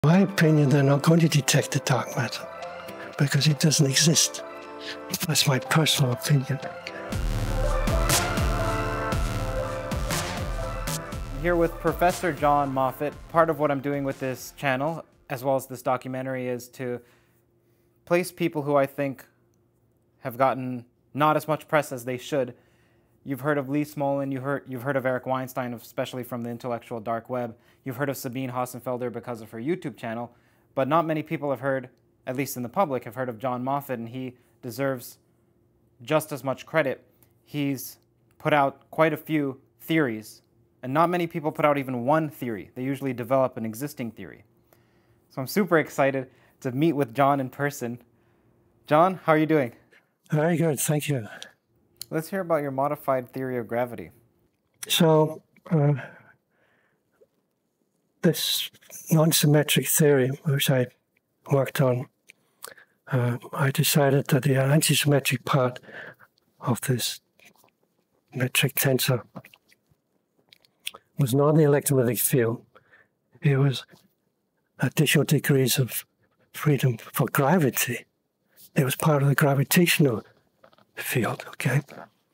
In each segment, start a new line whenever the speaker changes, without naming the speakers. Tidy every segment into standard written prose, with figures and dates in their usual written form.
In my opinion, they're not going to detect the dark matter because it doesn't exist. That's my personal opinion.
I'm here with Professor John Moffat. Part of what I'm doing with this channel, as well as this documentary, is to place people who I think have gotten not as much press as they should. You've heard of Lee Smolin, you've heard of Eric Weinstein, especially from the intellectual dark web. You've heard of Sabine Hossenfelder because of her YouTube channel, but not many people have heard, at least in the public, have heard of John Moffat, and he deserves just as much credit. He's put out quite a few theories, and not many people put out even one theory. They usually develop an existing theory. So I'm super excited to meet with John in person. John, how are you doing?
Very good, thank you.
Let's hear about your modified theory of gravity.
So, this non-symmetric theory, which I worked on, I decided that the anti-symmetric part of this metric tensor was not the electromagnetic field. It was additional degrees of freedom for gravity. It was part of the gravitational field, okay?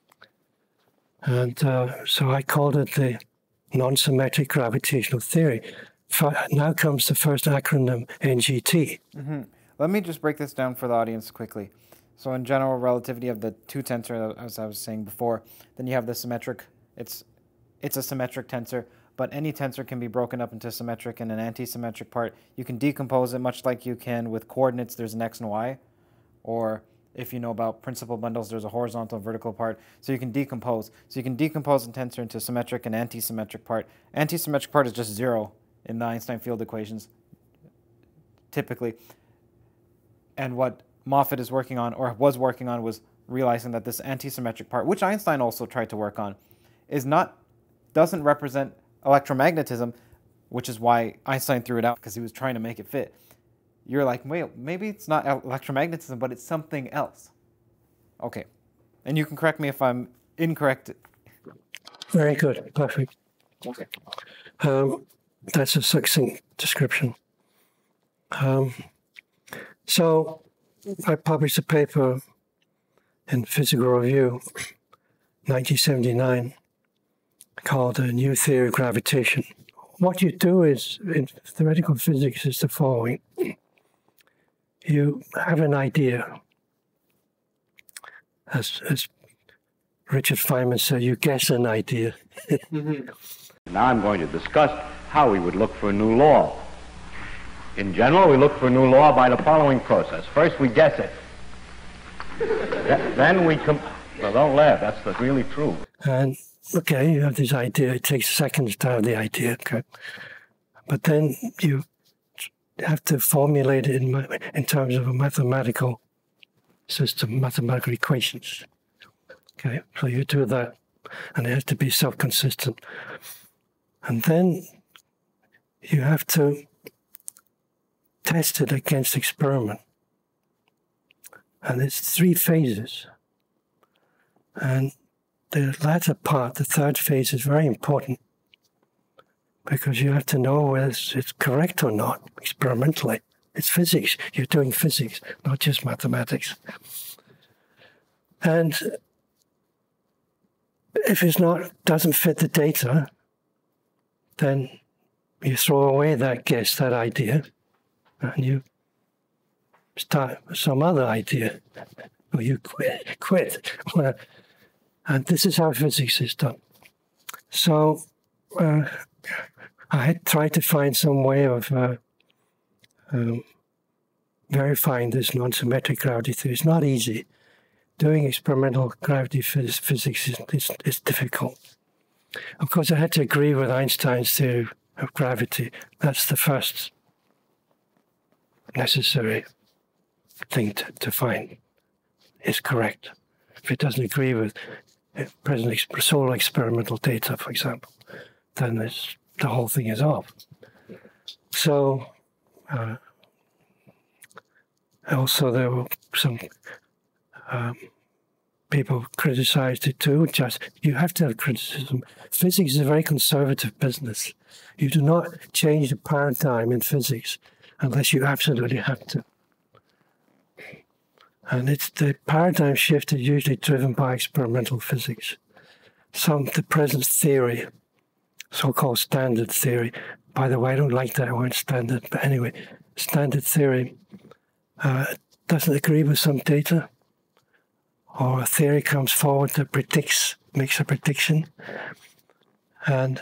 And so I called it the non-symmetric gravitational theory. Now comes the first acronym, NGT.
Let me just break this down for the audience quickly. So in general relativity of the two tensor, as I was saying before, then you have the symmetric, it's a symmetric tensor, but any tensor can be broken up into symmetric and an anti-symmetric part. You can decompose it much like you can with coordinates, there's an x and y, or if you know about principal bundles, there's a horizontal and vertical part. So you can decompose. So you can decompose a tensor into symmetric and anti-symmetric part. Anti-symmetric part is just zero in the Einstein field equations, typically. And what Moffat is working on, or was working on, was realizing that this anti-symmetric part, which Einstein also tried to work on, doesn't represent electromagnetism, which is why Einstein threw it out, because he was trying to make it fit. You're like, wait, maybe it's not electromagnetism, but it's something else. Okay. And you can correct me if I'm incorrect.
Very good. Perfect.
Okay.
That's a succinct description. So I published a paper in Physical Review, 1979, called A New Theory of Gravitation. What you do is, in theoretical physics, is the following. You have an idea. As Richard Feynman said, you guess an idea.
Now I'm going to discuss how we would look for a new law. In general, we look for a new law by the following process. First, we guess it. Then we well, don't laugh, that's really true.
And, okay, you have this idea. It takes seconds to have the idea, okay? But then you have to formulate it in terms of a mathematical system, mathematical equations. Okay, so you do that, and it has to be self-consistent. And then you have to test it against experiment. And it's 3 phases. And the latter part, the third phase, is very important, because you have to know whether it's correct or not experimentally. It's physics. You're doing physics, not just mathematics. And if doesn't fit the data, then you throw away that guess, that idea, and you start some other idea, or you quit. And this is how physics is done. So I had tried to find some way of verifying this non-symmetric gravity theory. It's not easy. Doing experimental gravity physics is difficult. Of course, I had to agree with Einstein's theory of gravity. That's the first necessary thing to find is correct. If it doesn't agree with present solar experimental data, for example, then the whole thing is off. So also there were some people criticized it too. You have to have criticism. Physics is a very conservative business. You do not change the paradigm in physics unless you absolutely have to. And it's the paradigm shift is usually driven by experimental physics. The present theory, so-called standard theory, by the way, I don't like that word standard, but anyway, standard theory doesn't agree with some data, or a theory comes forward that makes a prediction, and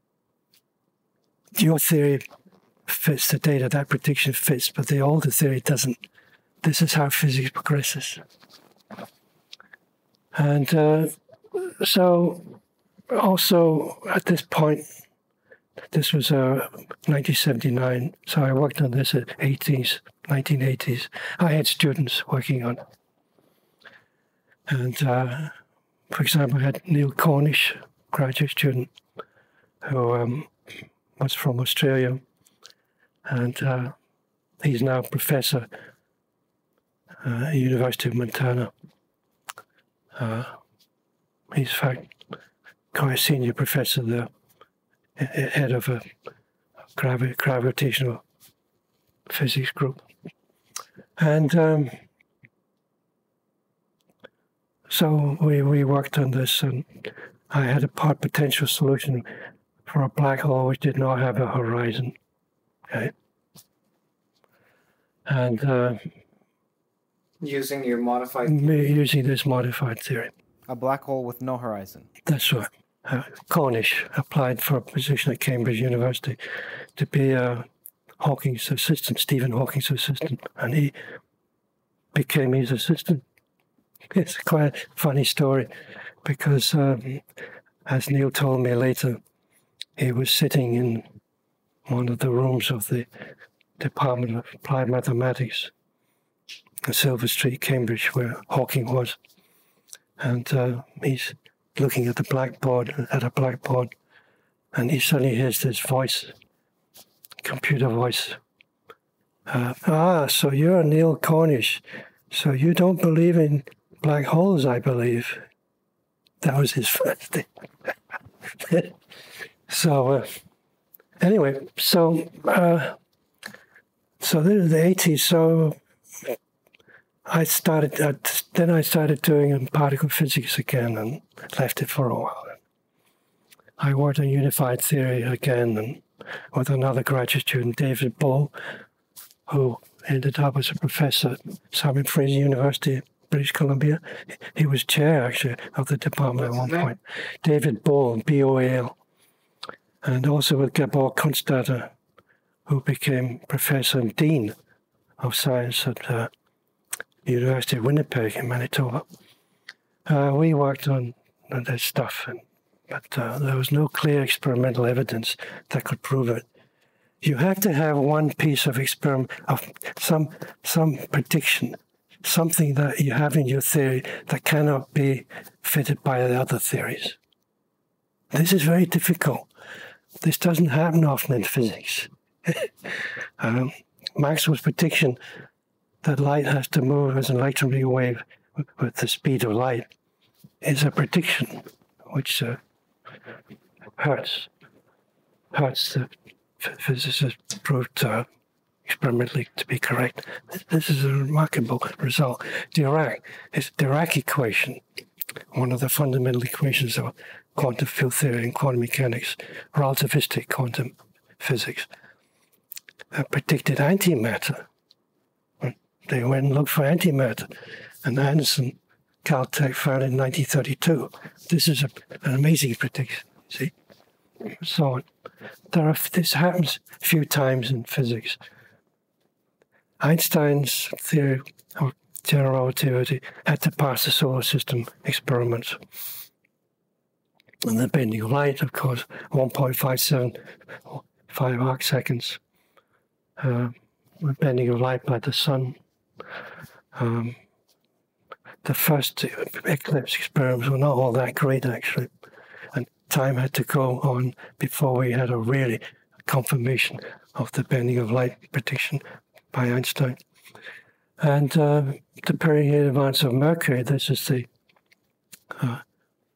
your theory fits the data, that prediction fits, but the older theory doesn't. This is how physics progresses. And so also at this point, this was 1979, so I worked on this at 1980s. I had students working on it. And for example, I had Neil Cornish, graduate student, who was from Australia, and he's now a professor at the University of Montana. He's in fact quite a senior professor there, head of a gravitational physics group. And so we worked on this, and I had a part potential solution for a black hole which did not have a horizon. Okay. And
using your modified...
Using this modified theory.
A black hole with no horizon.
That's right. Cornish applied for a position at Cambridge University to be Hawking's assistant, Stephen Hawking's assistant, and he became his assistant. It's quite a funny story because, as Neil told me later, he was sitting in one of the rooms of the Department of Applied Mathematics in Silver Street, Cambridge, where Hawking was. And he's looking at a blackboard, and he suddenly hears this voice, computer voice. So you're Neil Cornish. So you don't believe in black holes, I believe. That was his first thing. So anyway, so this is the 80s. So I started doing particle physics again and left it for a while. I worked on unified theory again, and with another graduate student, David Bull, who ended up as a professor at Simon Fraser University, British Columbia. He was chair, actually, of the department at one point. David Bull, B-O-A-L. And also with Gabor Kunstadter, who became professor and dean of science at University of Winnipeg in Manitoba. We worked on this stuff, but there was no clear experimental evidence that could prove it. You have to have one piece of experiment, of some prediction, something that you have in your theory that cannot be fitted by the other theories. This is very difficult. This doesn't happen often in physics. Maxwell's prediction that light has to move as an electromagnetic wave with the speed of light is a prediction which hurts the physicists proved experimentally to be correct. This is a remarkable result. Dirac equation, one of the fundamental equations of quantum field theory and quantum mechanics, relativistic quantum physics, predicted antimatter. They went and looked for antimatter, and Anderson, Caltech, found it in 1932. This is an amazing prediction, see? So on. This happens a few times in physics. Einstein's theory of general relativity had to pass the solar system experiments. And the bending of light, of course, 1.575 arc seconds. Bending of light by the sun. The first eclipse experiments were not all that great, actually. And time had to go on before we had a really confirmation of the bending of light prediction by Einstein. And the perihelion advance of Mercury, this is the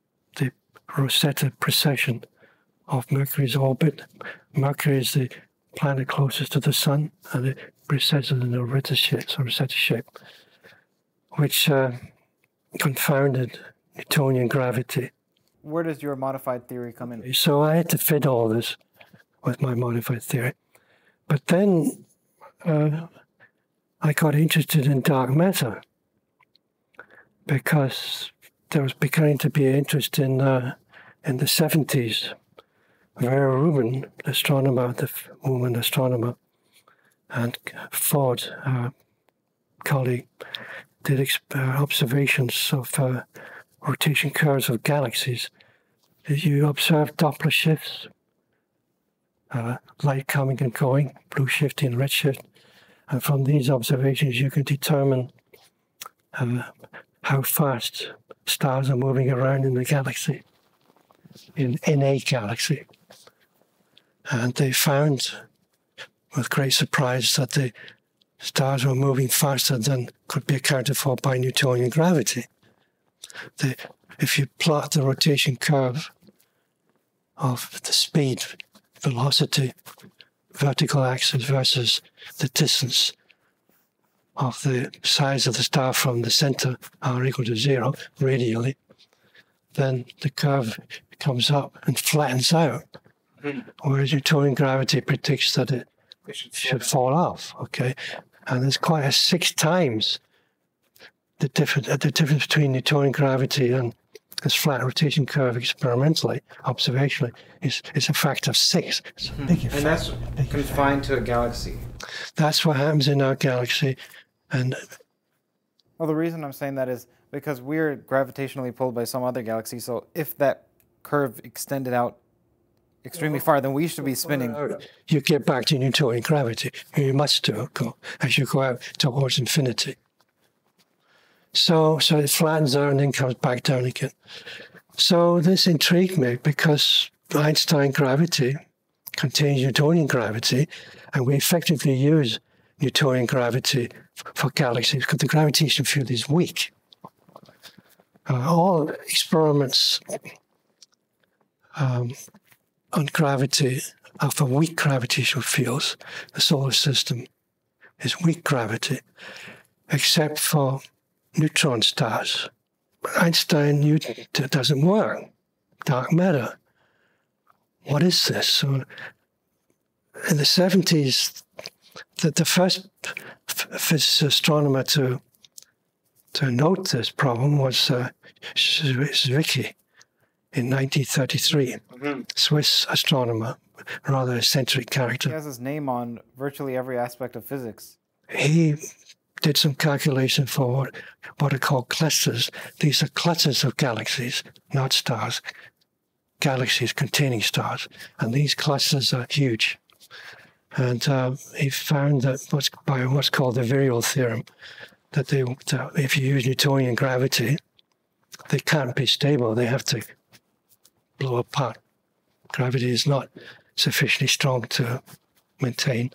Rosetta precession of Mercury's orbit. Mercury is the planet closest to the sun, and it resets in a Rosetta shape, which confounded Newtonian gravity.
Where does your modified theory come in?
So I had to fit all this with my modified theory. But then I got interested in dark matter because there was beginning to be interest in the 70s. Vera Rubin, the astronomer, the woman astronomer, and Ford, colleague, did observations of rotation curves of galaxies. You observe Doppler shifts, light coming and going, blue shifting, red shift, and from these observations you can determine how fast stars are moving around in the galaxy, in a galaxy. And they found, with great surprise, that the stars were moving faster than could be accounted for by Newtonian gravity. If you plot the rotation curve of the speed, velocity, vertical axis versus the distance of the size of the star from the center, r equal to 0, radially, then the curve comes up and flattens out. Whereas Newtonian gravity predicts that it should fall off, okay? And there's quite a 6 times the difference between Newtonian gravity and this flat rotation curve experimentally, observationally, is a factor of 6. It's a big effect.
And that's confined to a galaxy.
That's what happens in our galaxy. And
well, the reason I'm saying that is because we're gravitationally pulled by some other galaxy, so if that curve extended out extremely far, then we should be spinning.
You get back to Newtonian gravity. You must do, as you go out towards infinity. So it flattens out and then comes back down again. So this intrigued me because Einstein gravity contains Newtonian gravity, and we effectively use Newtonian gravity for galaxies because the gravitational field is weak. All experiments on gravity are for weak gravitational fields. The solar system is weak gravity, except for neutron stars. Einstein knew it doesn't work. Dark matter. What is this? So in the 70s, the first physicist astronomer to note this problem was Zwicky in 1933. Swiss astronomer, rather eccentric character.
He has his name on virtually every aspect of physics.
He did some calculation for what are called clusters. These are clusters of galaxies, not stars. Galaxies containing stars. And these clusters are huge. And he found that by what's called the virial theorem, that if you use Newtonian gravity, they can't be stable. They have to blow apart. Gravity is not sufficiently strong to maintain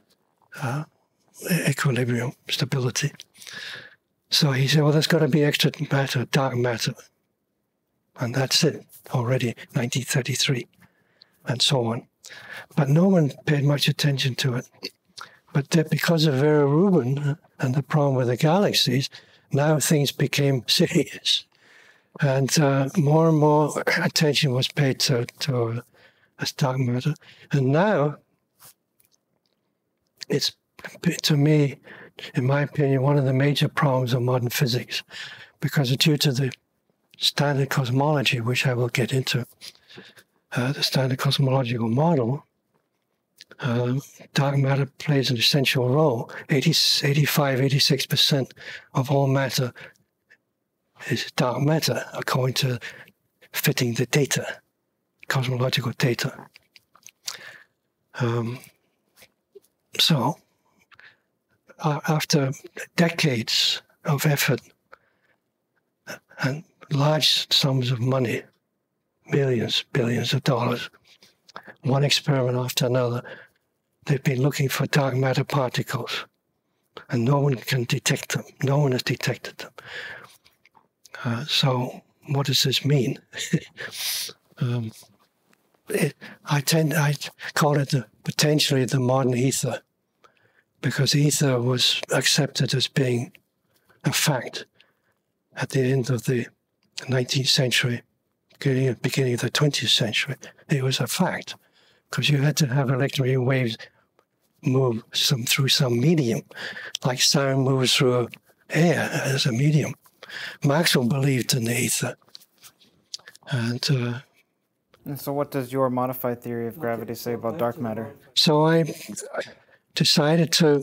equilibrium, stability. So he said, well, there's got to be extra matter, dark matter. And that's it, already 1933, and so on. But no one paid much attention to it. But because of Vera Rubin and the problem with the galaxies, now things became serious. And more and more attention was paid to dark matter. And now, it's, to me, in my opinion, one of the major problems of modern physics, because due to the standard cosmology, which I will get into, the standard cosmological model, dark matter plays an essential role. 86% of all matter is dark matter, according to fitting the data, cosmological data. So, after decades of effort and large sums of money, millions, billions of dollars, one experiment after another, they've been looking for dark matter particles, and no one can detect them. No one has detected them. So what does this mean? I call it potentially the modern ether, because ether was accepted as being a fact at the end of the 19th century, beginning of the 20th century. It was a fact, because you had to have electromagnetic waves move through some medium, like sound moves through air as a medium. Maxwell believed in the ether. And
so what does your modified theory of gravity say about dark matter?
So I decided to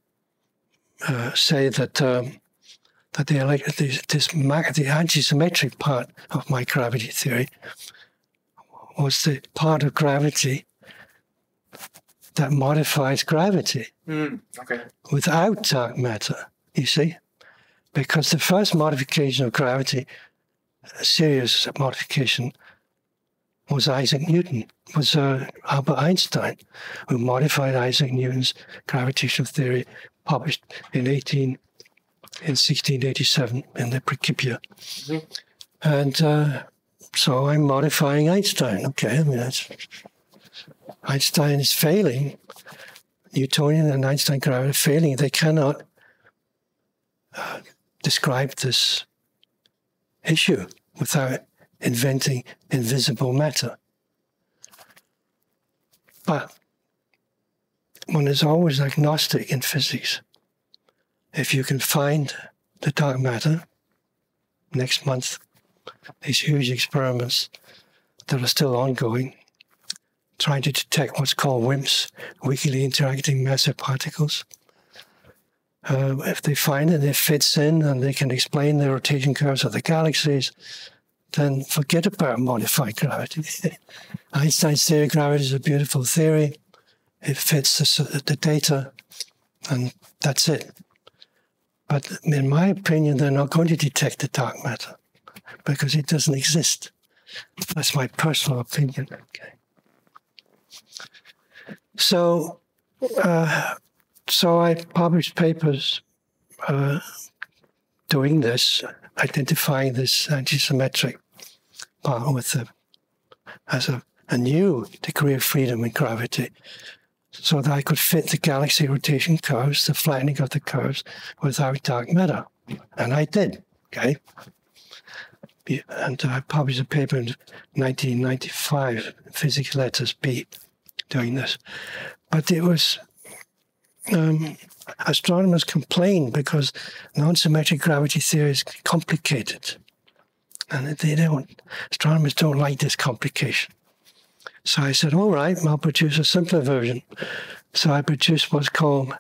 say that the antisymmetric part of my gravity theory was the part of gravity that modifies gravity without dark matter, you see? Because the first modification of gravity, a serious modification, was Isaac Newton, was Albert Einstein, who modified Isaac Newton's gravitational theory, published in 1687 in the Principia. And so I'm modifying Einstein. Okay, I mean, Einstein is failing. Newtonian and Einstein gravity are failing. They cannot describe this issue without inventing invisible matter. But one is always agnostic in physics. If you can find the dark matter, next month, these huge experiments that are still ongoing, trying to detect what's called WIMPs, weakly interacting massive particles. If they find it, it fits in and they can explain the rotation curves of the galaxies, then forget about modified gravity. Einstein's theory of gravity is a beautiful theory. It fits the data, and that's it. But in my opinion, they're not going to detect the dark matter because it doesn't exist. That's my personal opinion. Okay. So I published papers doing this, identifying this antisymmetric part with as a new degree of freedom in gravity, so that I could fit the galaxy rotation curves, the flattening of the curves, without dark matter. And I did, okay? And I published a paper in 1995, Physics Letters B, doing this. But it was, astronomers complained because non-symmetric gravity theory is complicated. And astronomers don't like this complication. So I said, all right, I'll produce a simpler version. So I produced what's called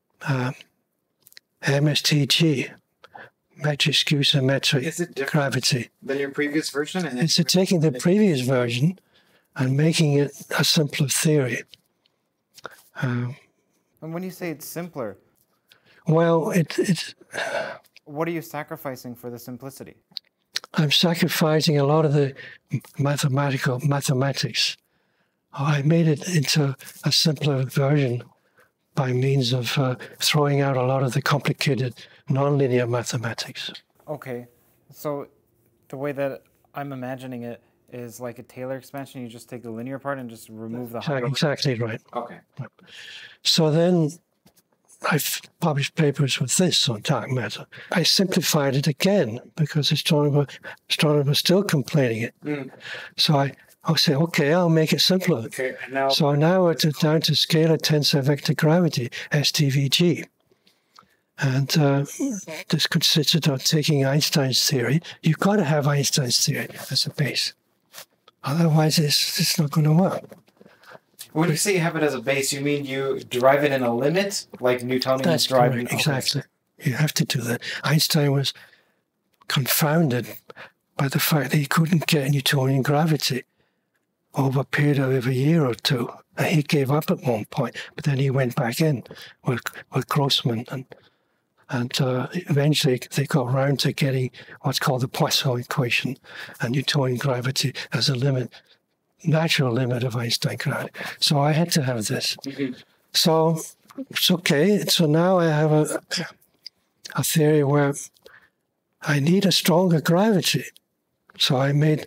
MSTG, metric skew symmetric gravity.
Than your previous version? And
it's taking the previous version and making it a simpler theory.
And when you say it's simpler,
well, it's
what are you sacrificing for the simplicity?
I'm sacrificing a lot of the mathematics. I made it into a simpler version by means of throwing out a lot of the complicated nonlinear mathematics.
Okay, so the way that I'm imagining it is like a Taylor expansion. You just take the linear part and just remove the higher.
Exactly right.
Okay.
So then I've published papers with this on dark matter. I simplified it again because astronomers are still complaining it. So I'll say, okay, I'll make it simpler.
Okay, and now,
so now it's down to scalar tensor vector gravity, STVG. And this consisted of taking Einstein's theory. You've got to have Einstein's theory as a base. Otherwise, it's not going to work.
When you say you have it as a base, you mean you derive it in a limit, like Newtonians drive it?
Exactly. You have to do that. Einstein was confounded by the fact that he couldn't get Newtonian gravity over a period of a year or two. And he gave up at one point, but then he went back in with Grossman. And eventually they got around to getting what's called the Poisson equation and Newtonian gravity as a limit, natural limit of Einstein gravity. So I had to have this. So it's okay. So now I have a theory where I need a stronger gravity. So I made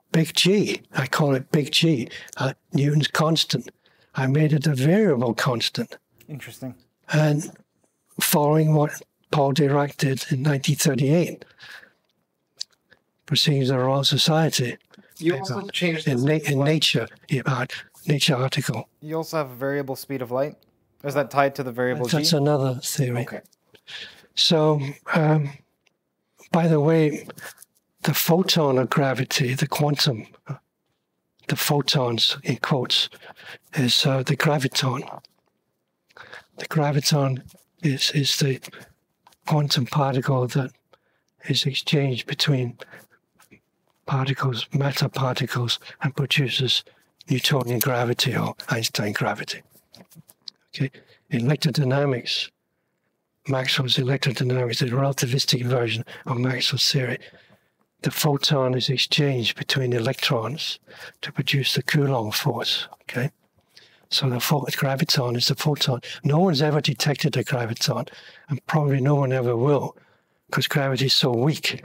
big G. I call it big G, Newton's constant. I made it a variable constant.
Interesting.
And following what Paul Dirac did in 1938, Proceedings of the Royal Society.
You also changed
in Nature, Nature article.
You also have a variable speed of light? Is that tied to the variable G?
That's another theory.
Okay.
So, by the way, the photon of gravity, the quantum, the photons in quotes, is the graviton. The graviton is the quantum particle that is exchanged between particles, matter particles, and produces Newtonian gravity or Einstein gravity. Okay, electrodynamics, Maxwell's electrodynamics, the relativistic version of Maxwell's theory. The photon is exchanged between electrons to produce the Coulomb force. Okay, so the graviton is the photon. No one's ever detected a graviton, and probably no one ever will, because gravity is so weak.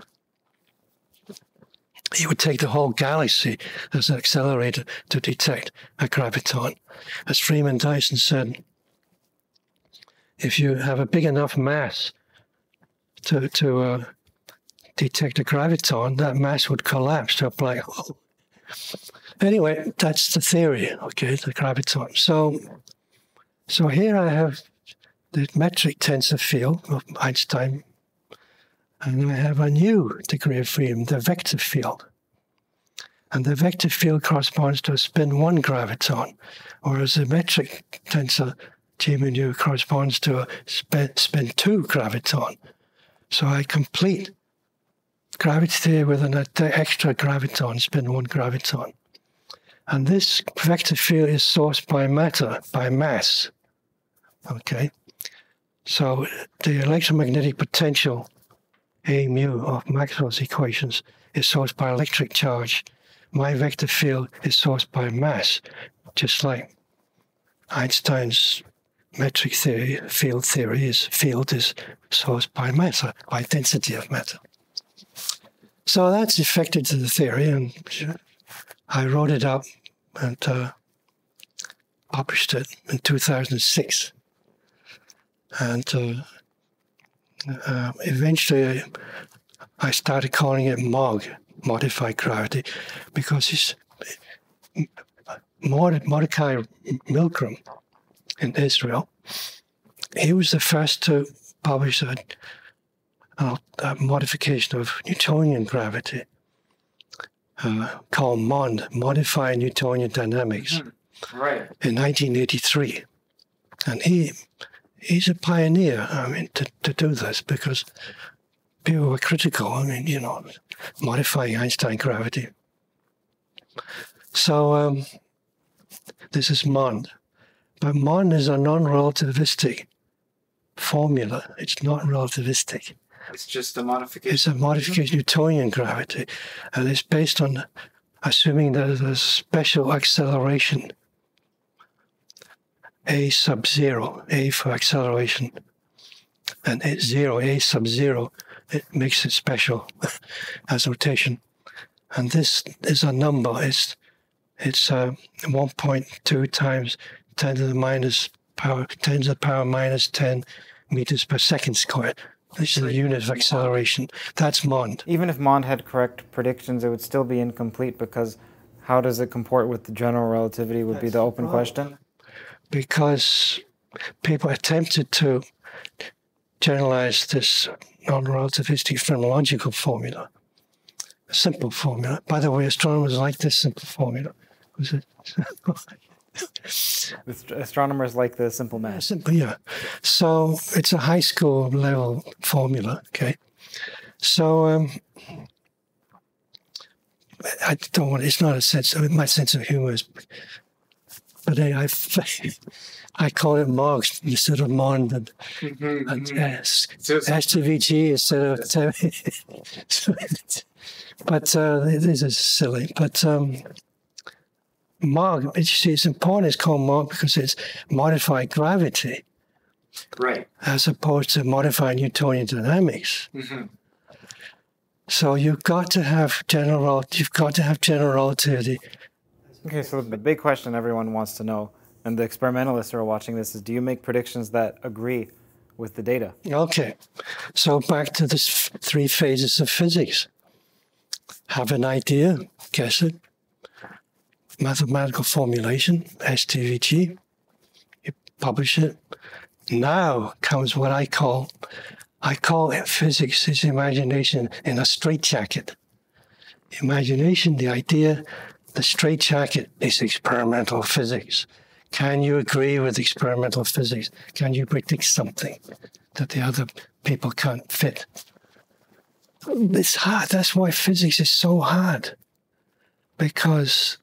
It would take the whole galaxy as an accelerator to detect a graviton. As Freeman Dyson said, if you have a big enough mass to detect a graviton, that mass would collapse to a black hole. Anyway, that's the theory, okay, the graviton. So here I have the metric tensor field of Einstein, and I have a new degree of freedom, the vector field. And the vector field corresponds to a spin 1 graviton, whereas the metric tensor G mu nu corresponds to a spin 2 graviton. So I complete gravity theory with an extra graviton, spin 1 graviton. And this vector field is sourced by matter, by mass. Okay? So the electromagnetic potential A mu of Maxwell's equations is sourced by electric charge. My vector field is sourced by mass, just like Einstein's metric theory, field is sourced by matter, by density of matter. So that's affected to the theory, and I wrote it up and published it in 2006. And eventually I started calling it MOG, modified gravity, because Mordecai Milgram in Israel, he was the first to publish a modification of Newtonian gravity called MOND, Modified Newtonian Dynamics,
right,
in 1983. And he's a pioneer, I mean, to do this, because people were critical, I mean, you know, modifying Einstein gravity. So this is MOND. But MOND is a non-relativistic formula. It's not relativistic.
It's just a modification.
It's a modification of Newtonian gravity. And it's based on assuming that there's a special acceleration, A sub 0, A for acceleration, and A sub 0, it makes it special as rotation. And this is a number. It's 1.2 times 10 to the power minus 10 meters per second squared. This is the unit of acceleration. That's MOND.
Even if MOND had correct predictions, it would still be incomplete, because how does it comport with the general relativity would be the open question.
Because people attempted to generalize this non-relativistic phenomenological formula, a simple formula. By the way, astronomers like this simple formula. Was it?
Astronomers like the simple math.
Simple, yeah. So it's a high school level formula, okay? So I don't want, it's not a sense, my sense of humor is, but I call it MOGS instead of MOND, and STVG instead of but this is silly. But MOG, you see, it's important it's called MOG because it's modified gravity,
right,
as opposed to modified Newtonian dynamics. So you've got to have general relativity.
Okay, so the big question everyone wants to know, and the experimentalists who are watching this, is do you make predictions that agree with the data?
Okay, so back to the three phases of physics. Have an idea, guess it, mathematical formulation, STVG, you publish it. Now comes what I call it physics is imagination in a straitjacket. Imagination, the idea, the straitjacket is experimental physics. Can you agree with experimental physics? Can you predict something that the other people can't fit? It's hard. That's why physics is so hard. Because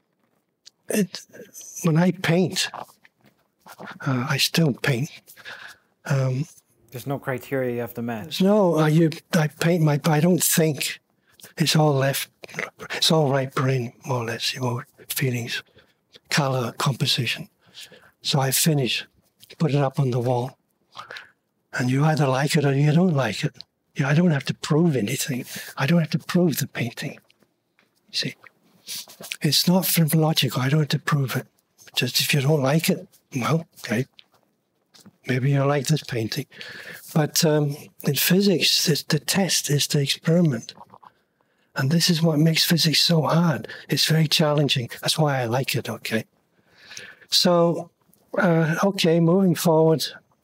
when I paint, I still paint.
There's no criteria you have to match.
No, I paint I don't think. It's all right brain, more or less, feelings, color, composition. So I finish, put it up on the wall. And you either like it or you don't like it. I don't have to prove anything. I don't have to prove the painting. See, it's not logical. I don't have to prove it. Just if you don't like it, well, okay. Maybe you like this painting. But in physics, the test is the experiment. And this is what makes physics so hard. It's very challenging. That's why I like it, okay? So, okay, moving forward.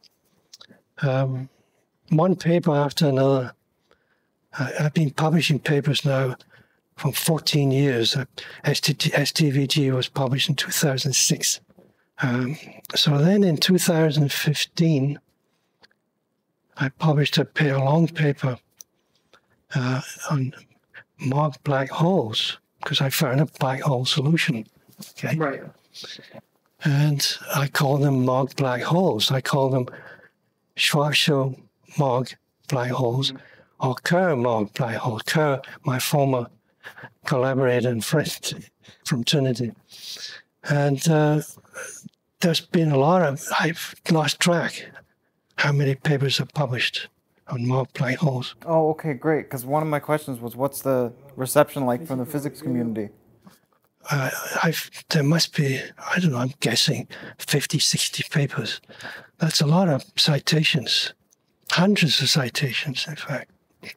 One paper after another. I've been publishing papers now for 14 years. STVG was published in 2006. So then in 2015, I published a long paper on Mach black holes, because I found a black hole solution. Okay?
Right.
And I call them Mach black holes. I call them Schwarzschild-Mach black holes or Kerr-Mach black holes. Kerr, my former collaborator and friend from Trinity. And there's been I've lost track how many papers are published on Mach black holes.
Oh, okay, great. Because one of my questions was, what's the reception like from the physics community?
There must be, I don't know, I'm guessing 50, 60 papers. That's a lot of citations, hundreds of citations, in fact.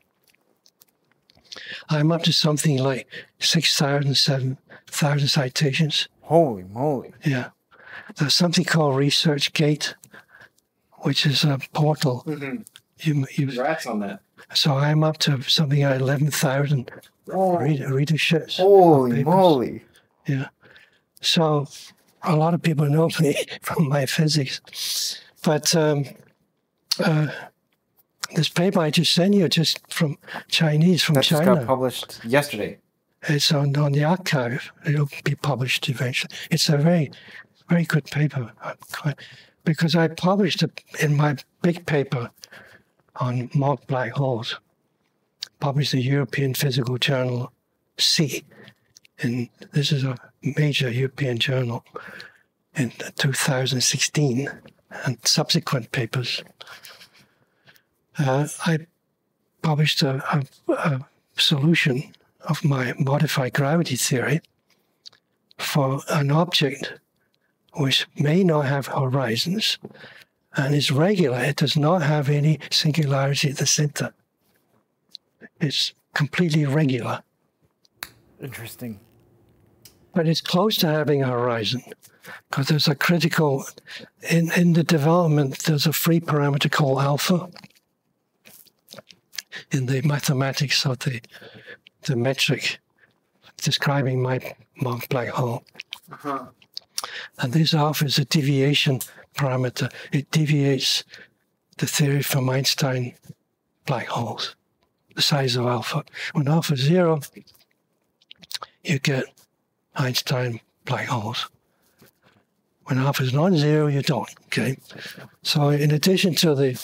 I'm up to something like 6,000, 7,000 citations.
Holy moly.
Yeah. There's something called ResearchGate, which is a portal.
Mm-hmm.
Congrats
on that.
So I'm up to something like 11,000 readerships.
Holy moly.
Yeah. So a lot of people know me from my physics. But this paper I just sent you, just from Chinese, from
That
China.
just got published yesterday.
It's on the archive. It'll be published eventually. It's a very, very good paper. Because I published it in my big paper on Mach black holes, published in the European Physical Journal C. And this is a major European journal in 2016, and subsequent papers. I published a solution of my modified gravity theory for an object which may not have horizons and is regular. It does not have any singularity at the center. It's completely regular.
Interesting.
But it's close to having a horizon, because there's a critical, in the development, there's a free parameter called alpha in the mathematics of the metric describing my Mach black hole.
Uh-huh.
And this alpha is a deviation parameter. It deviates the theory from Einstein black holes, the size of alpha. When alpha is 0, you get Einstein black holes. When alpha is non-zero, you don't, okay? So in addition to the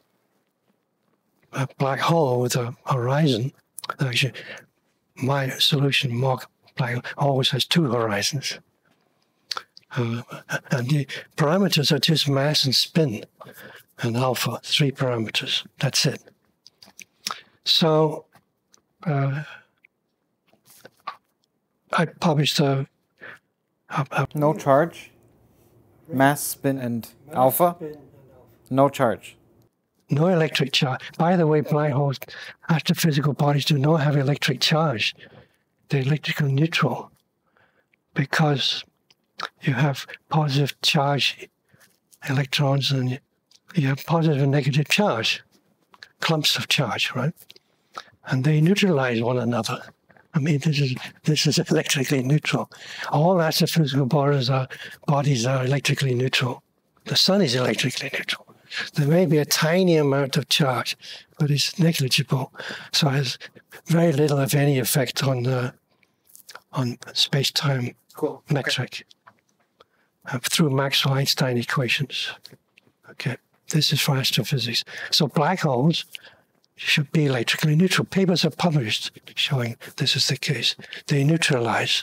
black hole with a horizon, actually, my solution, Mach black, always has 2 horizons. And the parameters are just mass and spin and alpha, 3 parameters. That's it. So I published a
No charge, mass, spin, and alpha. No charge.
no electric charge. By the way, black holes, astrophysical bodies, do not have electric charge. They're electrically neutral because you have positive charge electrons and you have positive and negative charge, clumps of charge, right? And they neutralize one another. I mean, this is electrically neutral. All astrophysical bodies are electrically neutral. The sun is electrically neutral. There may be a tiny amount of charge, but it's negligible. So it has very little, if any, effect on space-time metric through Maxwell-Einstein equations. Okay, this is for astrophysics. So black holes should be electrically neutral. Papers are published showing this is the case. They neutralize.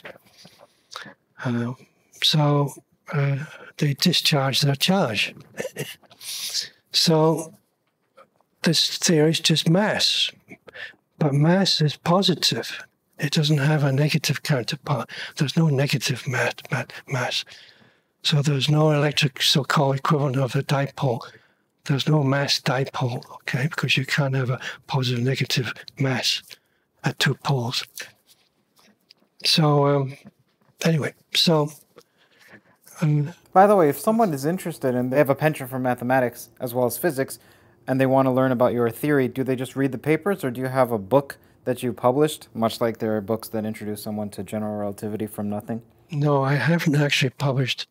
So they discharge their charge. So this theory is just mass. But mass is positive. It doesn't have a negative counterpart. There's no negative mass. So there's no electric so-called equivalent of a dipole. There's no mass dipole, okay, because you can't have a positive negative mass at two poles. So anyway, so...
By the way, if someone is interested and they have a penchant for mathematics as well as physics, and they want to learn about your theory, do they just read the papers, or do you have a book that you published, much like there are books that introduce someone to general relativity from nothing?
No, I haven't actually published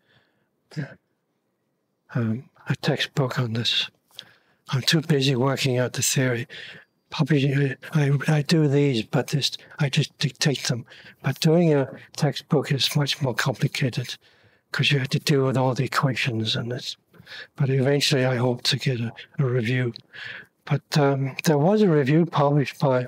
a textbook on this. I'm too busy working out the theory. Publishing, I do these, but I just dictate them. But doing a textbook is much more complicated because you have to deal with all the equations and this. But eventually I hope to get a review. But there was a review published by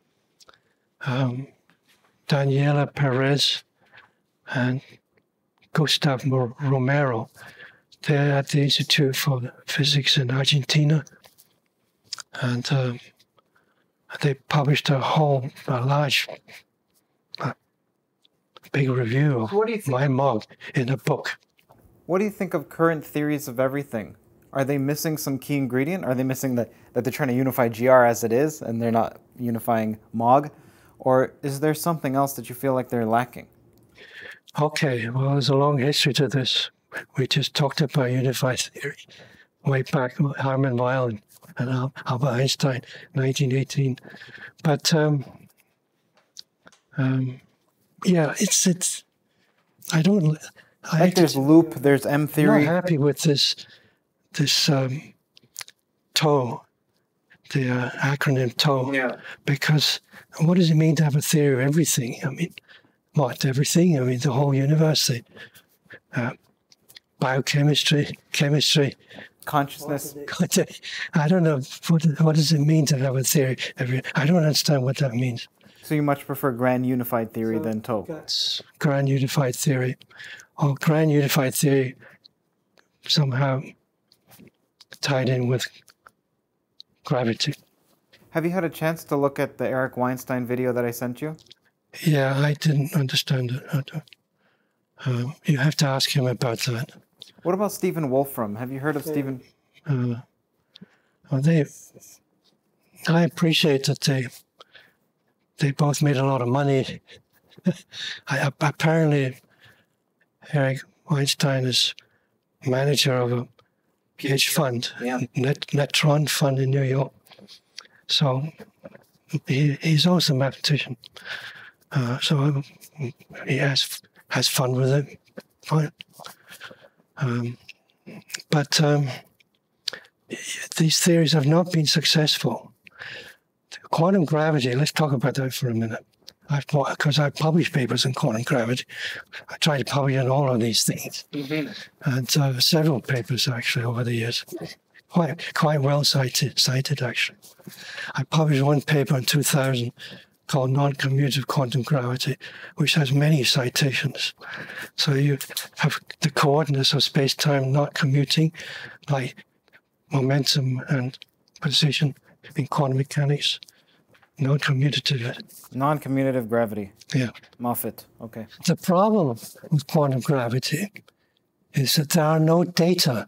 Daniela Perez and Gustav Romero. They're at the Institute for Physics in Argentina. And they published a large, big review of my mug in a book.
What do you think of current theories of everything? Are they missing some key ingredient? Are they missing that they're trying to unify GR as it is and they're not unifying MOG? Or is there something else that you feel like they're lacking?
Okay, well, there's a long history to this. We just talked about unified theory way back, Hermann Weyl and Albert Einstein, 1918. But yeah, it's. I don't.
Like there's loop, there's M theory.
I'm not happy with this TOE, the acronym TOE, because what does it mean to have a theory of everything? I mean, what, everything? I mean, the whole universe, biochemistry, chemistry,
consciousness.
I don't know, what does it mean to have a theory? I don't understand what that means.
So you much prefer grand unified theory than TOE?
That's grand unified theory. Or grand unified theory somehow tied in with gravity.
Have you had a chance to look at the Eric Weinstein video that I sent you?
Yeah, I didn't understand it. You have to ask him about that.
What about Stephen Wolfram? Have you heard of Stephen?
I appreciate that they both made a lot of money. Apparently, Eric Weinstein is manager of a hedge fund, Netron fund in New York. So he's also a mathematician. So he has fun with it. Fine. But these theories have not been successful. Quantum gravity, let's talk about that for a minute. Because I published papers in quantum gravity. I tried to publish on all of these things. And several papers, actually, over the years. Quite well cited, actually. I published one paper in 2000 called Non-Commutative Quantum Gravity, which has many citations. So you have the coordinates of space-time not commuting, like momentum and position in quantum mechanics. non-commutative.
Non-commutative gravity.
Yeah.
Moffat. Okay.
The problem with quantum gravity is that there are no data.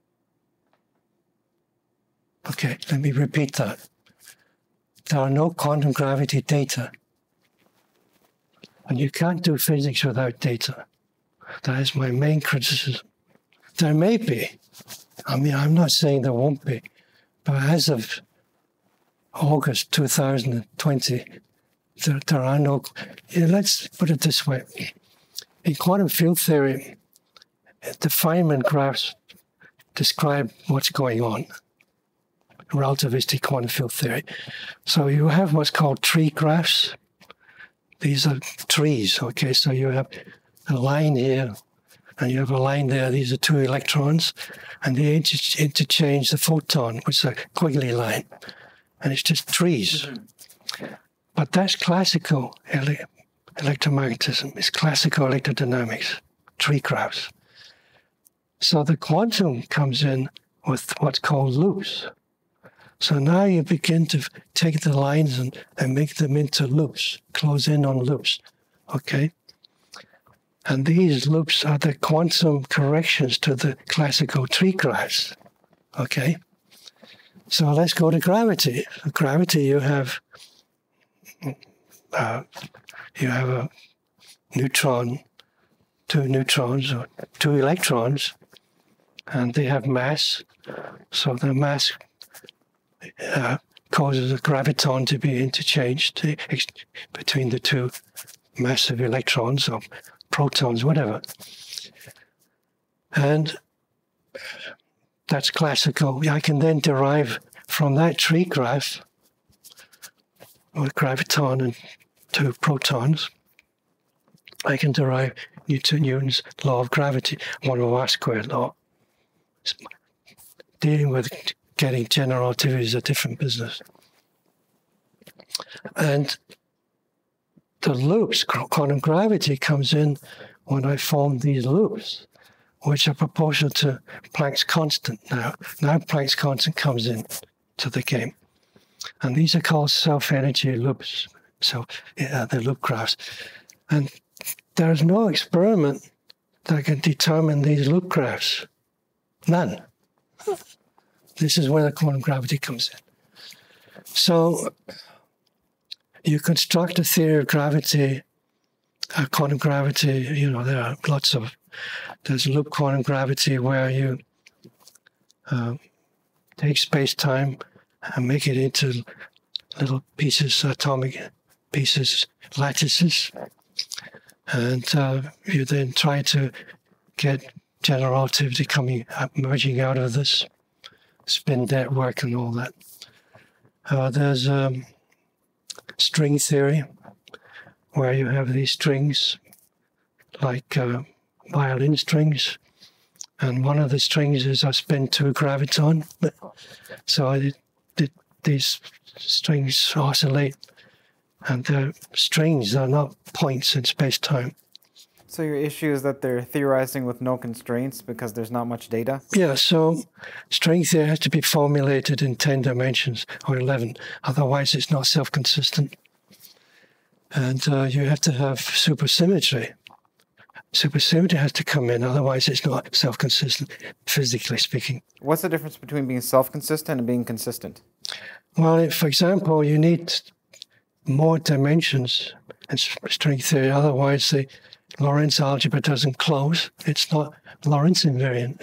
Okay, let me repeat that. There are no quantum gravity data. And you can't do physics without data. That is my main criticism. There may be. I mean, I'm not saying there won't be. But as of August 2020, there are no... Let's put it this way. In quantum field theory, the Feynman graphs describe what's going on. Relativistic quantum field theory. So you have what's called tree graphs. These are trees, okay? So you have a line here, and you have a line there. These are two electrons, and they interchange the photon, which is a Quigley line. And it's just trees. But that's classical electromagnetism. It's classical electrodynamics, tree graphs. So the quantum comes in with what's called loops. So now you begin to take the lines and make them into loops, close in on loops, okay? And these loops are the quantum corrections to the classical tree graphs, okay? So let's go to gravity. Gravity, you have a neutron, two neutrons or two electrons, and they have mass. So the mass causes a graviton to be interchanged between the two massive electrons or protons, whatever. And that's classical. I can then derive from that tree graph with graviton and two protons, I can derive Newton's law of gravity, 1/r squared law. Dealing with getting general relativity is a different business. And the loops, quantum gravity comes in when I form these loops, which are proportional to Planck's constant now. Now Planck's constant comes in to the game. And these are called self-energy loops, so the loop graphs. And there's no experiment that can determine these loop graphs. None. This is where the quantum gravity comes in. So you construct a theory of gravity, quantum gravity, there are lots of, there's loop quantum gravity where you take space-time and make it into little pieces, atomic pieces, lattices. And you then try to get general relativity emerging out of this spin network and all that. There's string theory, where you have these strings like violin strings, and one of the strings is a spin 2 graviton. So these strings oscillate, and the strings are not points in space-time.
So your issue is that they're theorizing with no constraints because there's not much data?
Yeah, so string theory has to be formulated in 10 dimensions or 11. Otherwise, it's not self-consistent. And you have to have supersymmetry. Supersymmetry has to come in, otherwise it's not self-consistent, physically speaking.
What's the difference between being self-consistent and being consistent?
Well, for example, you need more dimensions in string theory, otherwise the Lorentz algebra doesn't close. It's not Lorentz invariant.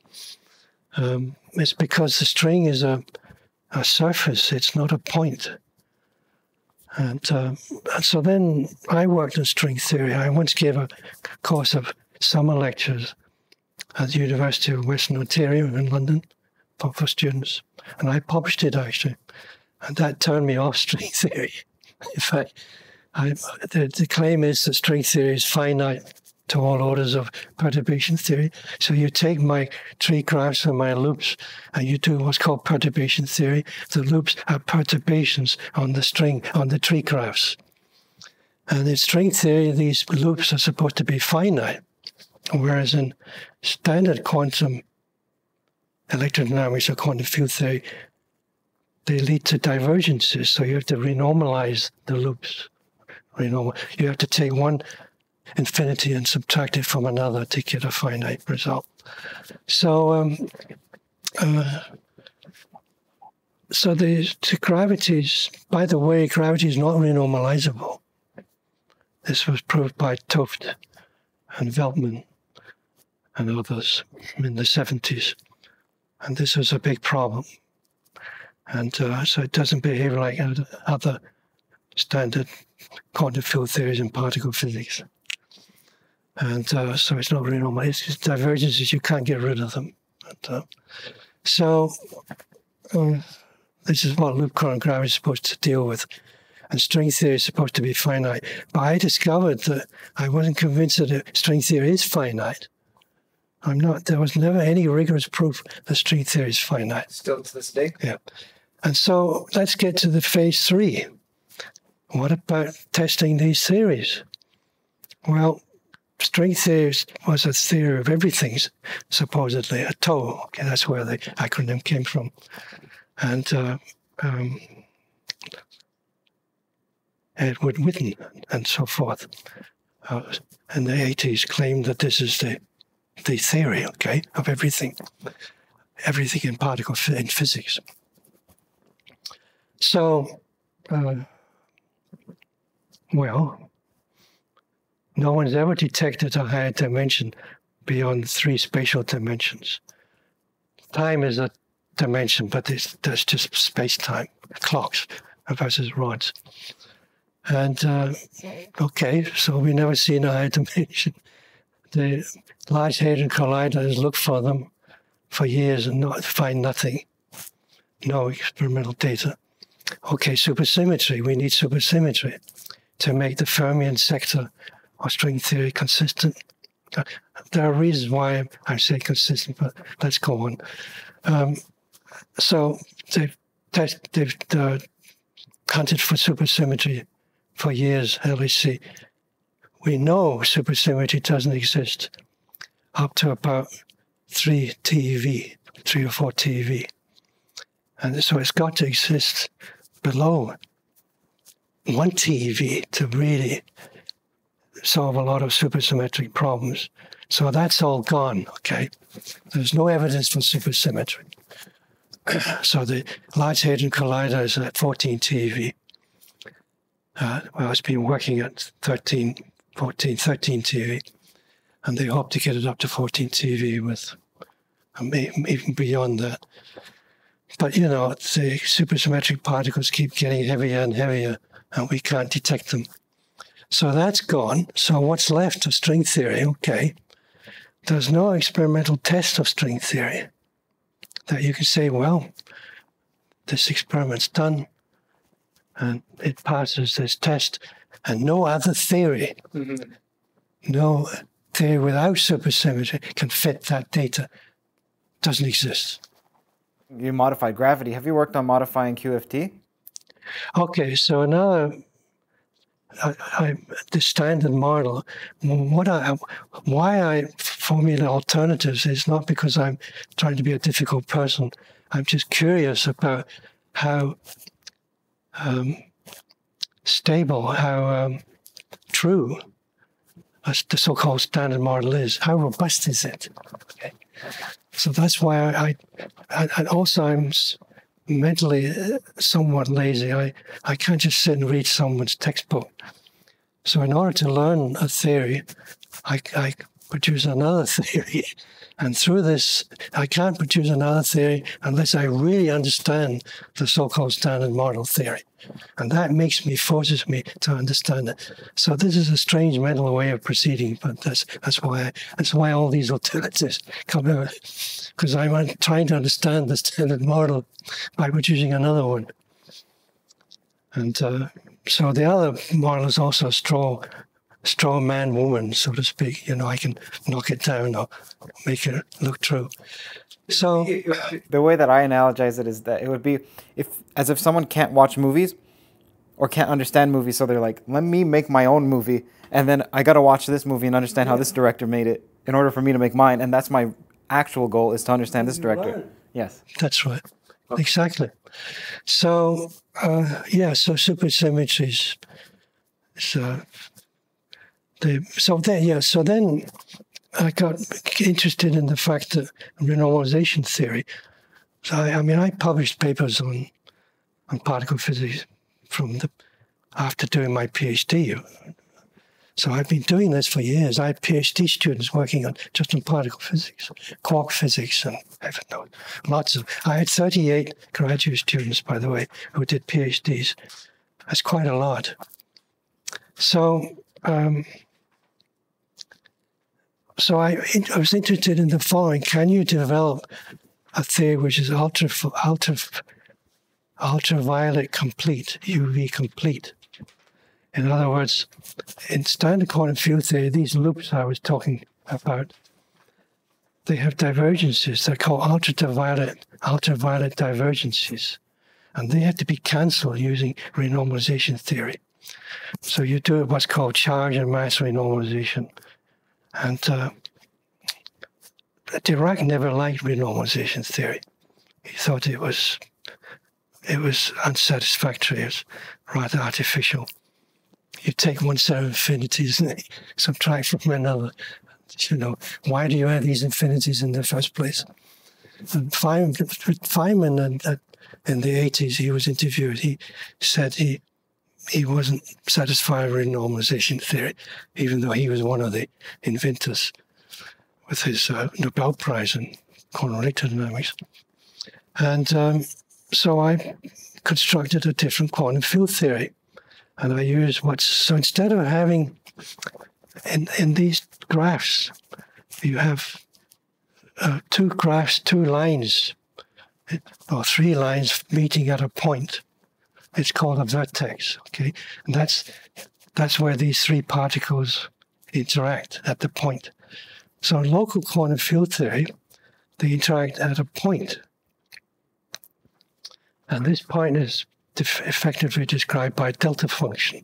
It's because the string is a surface, it's not a point. And so then I worked on string theory. I once gave a course of summer lectures at the University of Western Ontario in London for students. And I published it, actually. And that turned me off string theory. In fact, the claim is that string theory is finite to all orders of perturbation theory. So you take my tree graphs and my loops, and you do what's called perturbation theory. The loops are perturbations on the string, on the tree graphs. And in string theory, these loops are supposed to be finite, whereas in standard quantum electrodynamics or quantum field theory, they lead to divergences. So you have to renormalize the loops. You have to take one infinity and subtract it from another to get a finite result. So, so the gravities, by the way, gravity is not renormalizable. This was proved by Toft and Veltman and others in the 70s. And this was a big problem. And so it doesn't behave like other standard quantum field theories in particle physics. And so it's not renormalized. It's just divergences, you can't get rid of them. And, this is what loop current gravity is supposed to deal with. And string theory is supposed to be finite. But I discovered that I wasn't convinced that string theory is finite. There was never any rigorous proof that string theory is finite.
Still to this day?
Yeah. And so let's get to the phase 3. What about testing these theories? Well, string theory was a theory of everything, supposedly, a TOE. Okay, that's where the acronym came from. And Edward Witten and so forth in the 80s claimed that this is the theory, okay, of everything in in physics. So, well, no one's ever detected a higher dimension beyond 3 spatial dimensions. Time is a dimension, but that's just space-time, clocks versus rods. And, okay, so we've never seen a higher dimension. The Large Hadron Colliders look for them for years and find nothing. No experimental data. Okay, supersymmetry. We need supersymmetry to make the Fermion sector of string theory consistent. There are reasons why I say consistent, but let's go on. So they've hunted for supersymmetry for years, LHC. We know supersymmetry doesn't exist up to about 3 TeV, 3 or 4 TeV. And so it's got to exist below 1 TeV to really solve a lot of supersymmetric problems. So that's all gone, okay? There's no evidence for supersymmetry. So the Large Hadron Collider is at 14 TeV. Well, it's been working at 13 TeV. And they hope to get it up to 14 TeV with even beyond that. But, you know, the supersymmetric particles keep getting heavier and heavier, and we can't detect them. So that's gone. So what's left of string theory? Okay. There's no experimental test of string theory that you can say, well, this experiment's done, and it passes this test, and no other theory, no theory without supersymmetry can fit that data. Doesn't exist.
You modified gravity. Have you worked on modifying QFT?
Okay, so another, the standard model, why I formulate alternatives is not because I'm trying to be a difficult person. I'm just curious about how stable, how true the so-called standard model is. How robust is it? Okay. So that's why and also I'm mentally somewhat lazy. I can't just sit and read someone's textbook. So in order to learn a theory, I produce another theory. And through this, I can't produce another theory unless I really understand the so-called standard model theory. And that forces me to understand it. So this is a strange mental way of proceeding, but that's why all these alternatives come out. Because I'm trying to understand the standard model by producing another one. And so the other model is also straw man woman, so to speak. You know, I can knock it down or make it look true. So
the way that I analogize it is that it would be as if someone can't watch movies or can't understand movies, so they're like, let me make my own movie, and then I got to watch this movie and understand how this director made it in order for me to make mine, and that's my actual goal, is to understand this director. Yes.
That's right. Exactly. So, yeah, so supersymmetries. So, so then I got interested in the fact that renormalization theory. So, I published papers on particle physics after doing my PhD. So I've been doing this for years. I had PhD students working on particle physics, quark physics, and heaven knows, I had 38 graduate students, by the way, who did PhDs. That's quite a lot. So, I was interested in the following: can you develop a theory which is ultraviolet complete, UV complete? In other words, in standard quantum field theory, these loops I was talking about, they have divergences. They're called ultraviolet divergences. And they have to be cancelled using renormalization theory. So you do what's called charge and mass renormalization. And Dirac never liked renormalization theory. He thought it was unsatisfactory. It was rather artificial. You take one set of infinities and subtract from another. Why do you have these infinities in the first place? And Feynman, in the 80s, he was interviewed. He said he wasn't satisfied with renormalization theory, even though he was one of the inventors with his Nobel Prize in quantum electrodynamics. And so I constructed a different quantum field theory. And I use so instead of having, in these graphs, you have two lines, or three lines meeting at a point. It's called a vertex, okay? And that's where these three particles interact at the point. So in local quantum field theory, they interact at a point. And this point is effectively described by a delta function,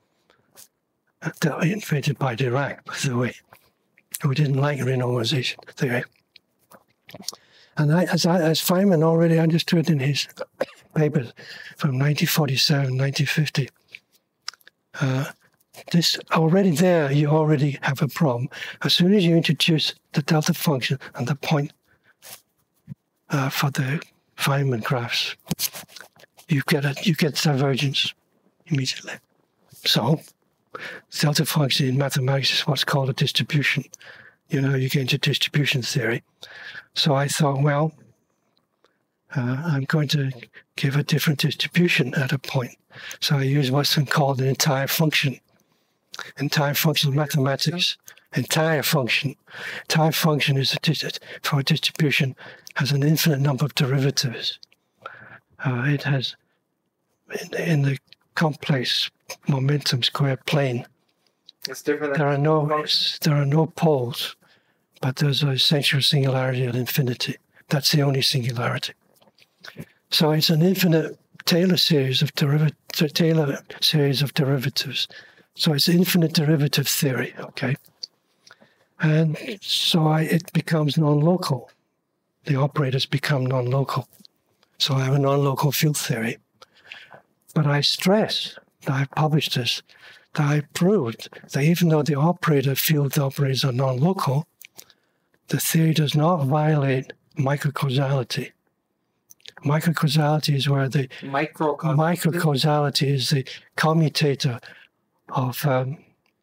invented by Dirac, by the way, who didn't like renormalization theory. And as Feynman already understood in his papers from 1947, 1950, you already have a problem. As soon as you introduce the delta function and the point for the Feynman graphs, you get divergence immediately. So, delta function in mathematics is what's called a distribution. You get into distribution theory. So I thought, well, I'm going to give a different distribution at a point. So I use what's called an entire function. Entire function in mathematics. Entire function. Entire function is for a distribution has an infinite number of derivatives. It has, in the complex momentum square plane,
it's different.
There are no poles, but there's an essential singularity at infinity. That's the only singularity. So it's an infinite Taylor series of derivatives. So it's infinite derivative theory, okay? And so it becomes non-local. The operators become non-local. So I have a non-local field theory. But I stress, I published this, that I proved that even though the field operators are non-local, the theory does not violate microcausality. Microcausality is where the microcausality is the commutator of a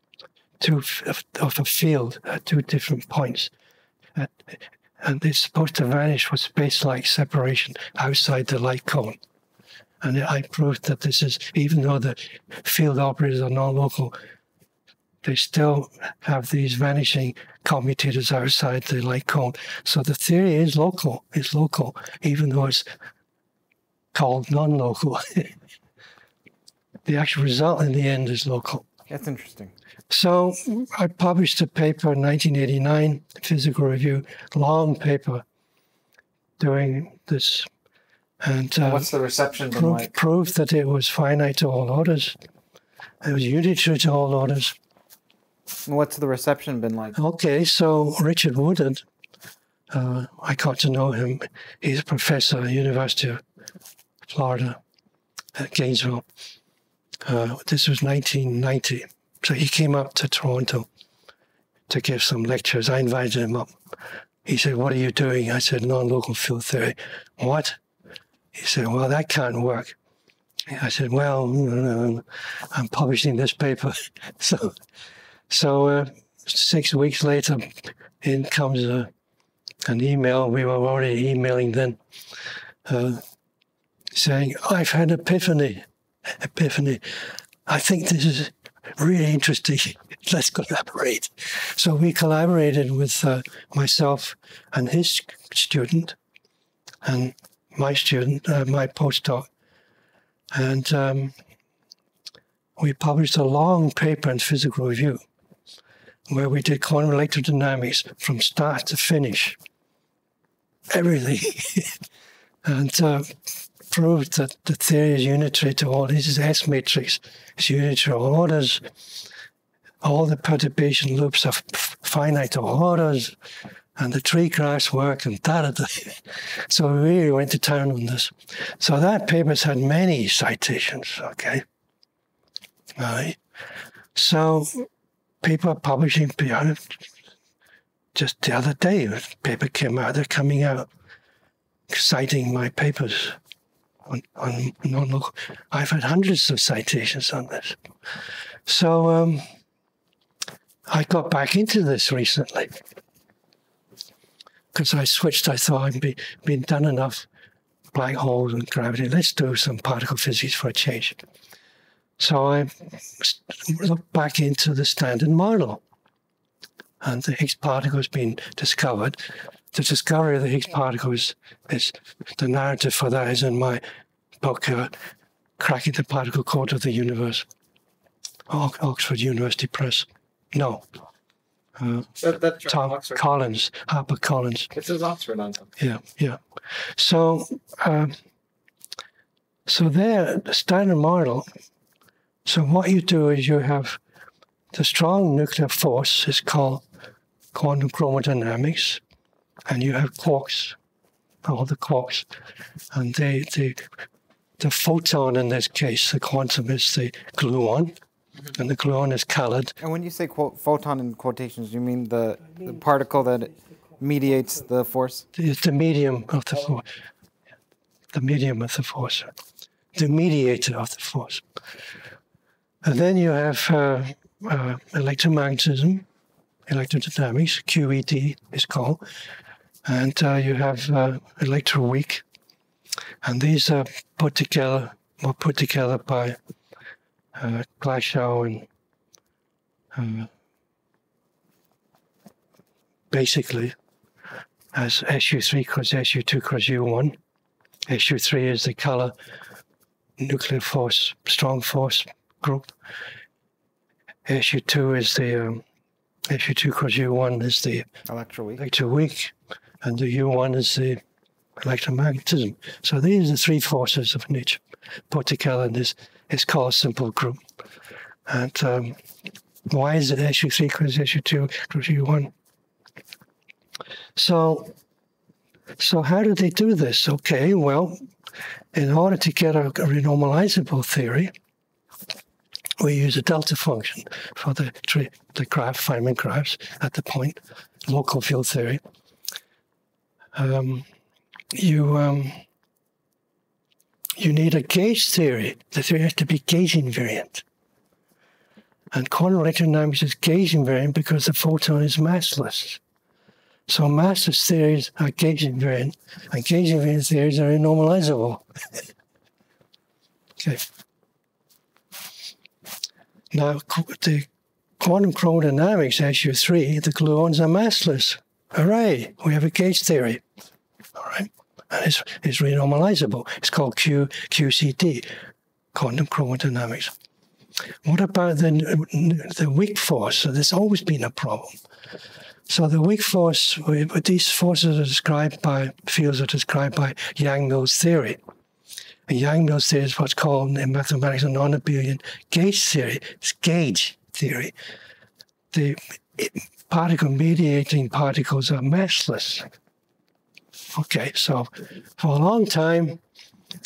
field at two different points. And it's supposed to vanish with space-like separation outside the light cone. And I proved that this is, even though the field operators are non-local, they still have these vanishing commutators outside the light cone. So the theory is local. It's local, even though it's called non-local. The actual result in the end is local.
That's interesting.
So I published a paper in 1989, Physical Review, long paper doing this. And
what's the reception been like?
Proved that it was finite to all orders. It was unitary to all orders.
And what's the reception been like?
Okay, so Richard Woodard, I got to know him. He's a professor at the University of Florida, at Gainesville. This was 1990. So he came up to Toronto to give some lectures. I invited him up. He said, "What are you doing?" I said, "Non-local field theory." "What?" He said, "Well, that can't work." I said, "Well, I'm publishing this paper." So 6 weeks later, in comes an email. We were already emailing then, saying, "I've had epiphany. I think this is really interesting. Let's collaborate." So we collaborated with myself and his student, and my student, my postdoc, and we published a long paper in Physical Review where we did quantum electrodynamics from start to finish, everything, and proved that the theory is unitary to all. This is S matrix. It's unitary to all orders. All the perturbation loops are finite to all orders, and the tree graphs work, and da-da-da. So we really went to town on this. So that paper's had many citations, okay? All right. So people are publishing, just the other day, a paper came out, they're coming out, citing my papers on non-local. I've had hundreds of citations on this. So I got back into this recently because I switched. I thought I'd been done enough black holes and gravity. Let's do some particle physics for a change. So I looked back into the Standard Model, and the Higgs particle has been discovered. The discovery of the Higgs particle is the narrative for that is in my book, Cracking the Particle Code of the Universe, Oxford University Press. No.
That's
Tom
Oxford.
Collins, Harper Collins.
It says Oxford on them.
Yeah. So there, the Standard Model. So what you do is you have the strong nuclear force is called quantum chromodynamics, and you have quarks, all the quarks, and the photon in this case, the quantum is the gluon, and the gluon is colored.
And when you say photon in quotations, you mean the particle that mediates the force?
It's the medium of the force. The medium of the force. The mediator of the force. And then you have electromagnetism, electrodynamics, QED is called. And you have electroweak. And these are put together by Glasgow and basically as SU3 cross SU2 cross U1. SU3 is the color nuclear force, strong force group. SU2 is the SU2 cross U1 is the electroweak, and the U1 is the electromagnetism. So these are the three forces of nature put together in this. It's called a simple group. And why is it SU3 cross SU2 cross U1? So how do they do this? Okay, well, in order to get a renormalizable theory, we use a delta function for the graph, Feynman graphs at the point, local field theory. You need a gauge theory. The theory has to be gauge invariant. And quantum electrodynamics is gauge invariant because the photon is massless. So massless theories are gauge invariant, and gauge invariant theories are renormalizable. Okay. Now, the quantum chromodynamics, SU3, the gluons are massless. Hooray, we have a gauge theory. All right. And it's renormalizable. It's called QCD, quantum chromodynamics. What about the weak force? So there's always been a problem. So the weak force, these forces are described by, fields are described by Yang-Mills theory. And Yang-Mills theory is what's called in mathematics a non-abelian gauge theory. It's gauge theory. The particle-mediating particles are massless. Okay, so for a long time,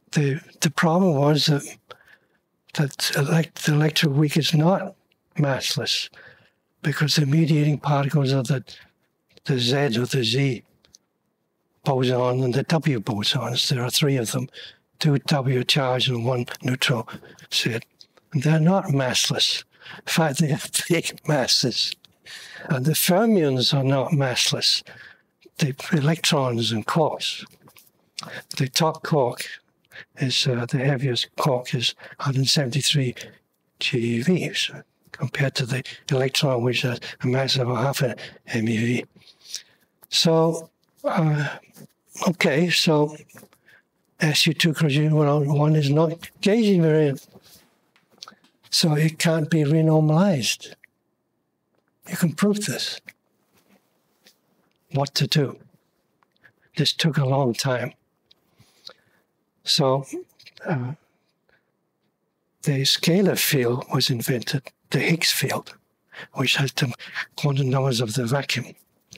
the problem was that the electric weak is not massless, because the mediating particles are the Z or the Z boson and the W bosons. There are 3 of them, 2 W charged and 1 neutral Z. And they're not massless. In fact, they have big masses. And the fermions are not massless. The electrons and quarks. The top quark is, the heaviest quark is 173 GeV, so compared to the electron, which has a mass of half an MeV. So, okay, so SU2 cross U1 is not gauge invariant. So it can't be renormalized. You can prove this. What to do? This took a long time. So the scalar field was invented, the Higgs field, which has the quantum numbers of the vacuum.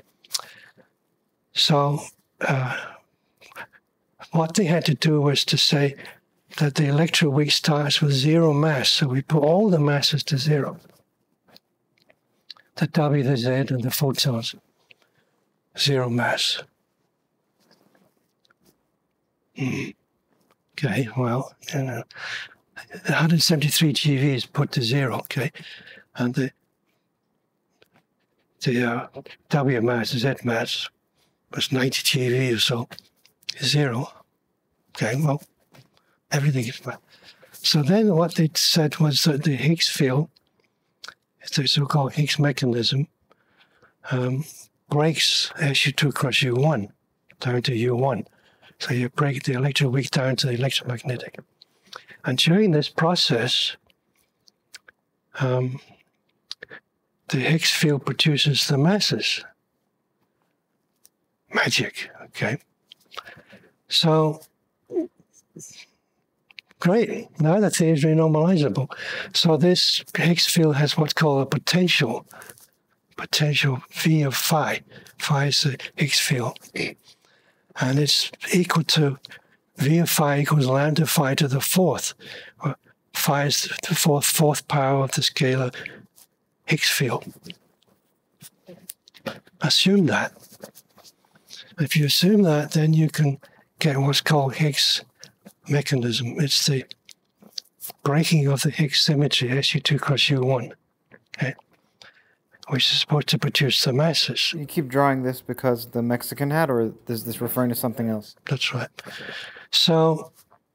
So what they had to do was to say that the electroweak starts with 0 mass, so we put all the masses to 0. The W, the Z, and the photons, 0 mass. Okay, well, 173 GeV is put to 0, okay, and the W mass, Z mass, was 90 GeV or so, 0. Okay, well, everything is fine. So then what they said was that the Higgs field, the so-called Higgs mechanism, breaks SU2 cross U1 down to U1. So you break the electroweak down to the electromagnetic. And during this process, the Higgs field produces the masses. Magic, okay? So, great, now the theory is renormalizable. So this Higgs field has what's called a potential V of phi. Phi is the Higgs field. And it's equal to V of phi equals lambda phi to the 4th. Phi is the fourth power of the scalar Higgs field. Assume that. If you assume that, then you can get what's called Higgs mechanism. It's the breaking of the Higgs symmetry, SU2 cross U1, okay, which is supposed to produce the masses.
You keep drawing this because the Mexican hat, or is this referring to something else?
That's right. So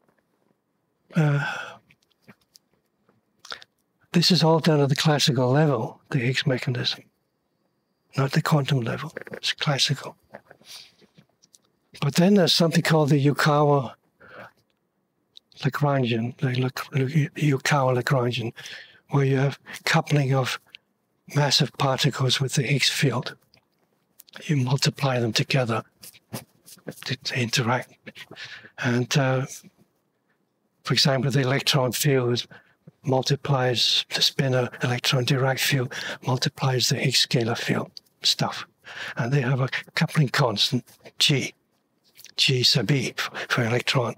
this is all done at the classical level, the Higgs mechanism, not the quantum level. It's classical. But then there's something called the Yukawa Lagrangian, Yukawa Lagrangian, where you have coupling of massive particles with the Higgs field. You multiply them together to interact. And for example, the electron field multiplies the spinor electron Dirac field, multiplies the Higgs scalar field stuff. And they have a coupling constant, G sub E for electron.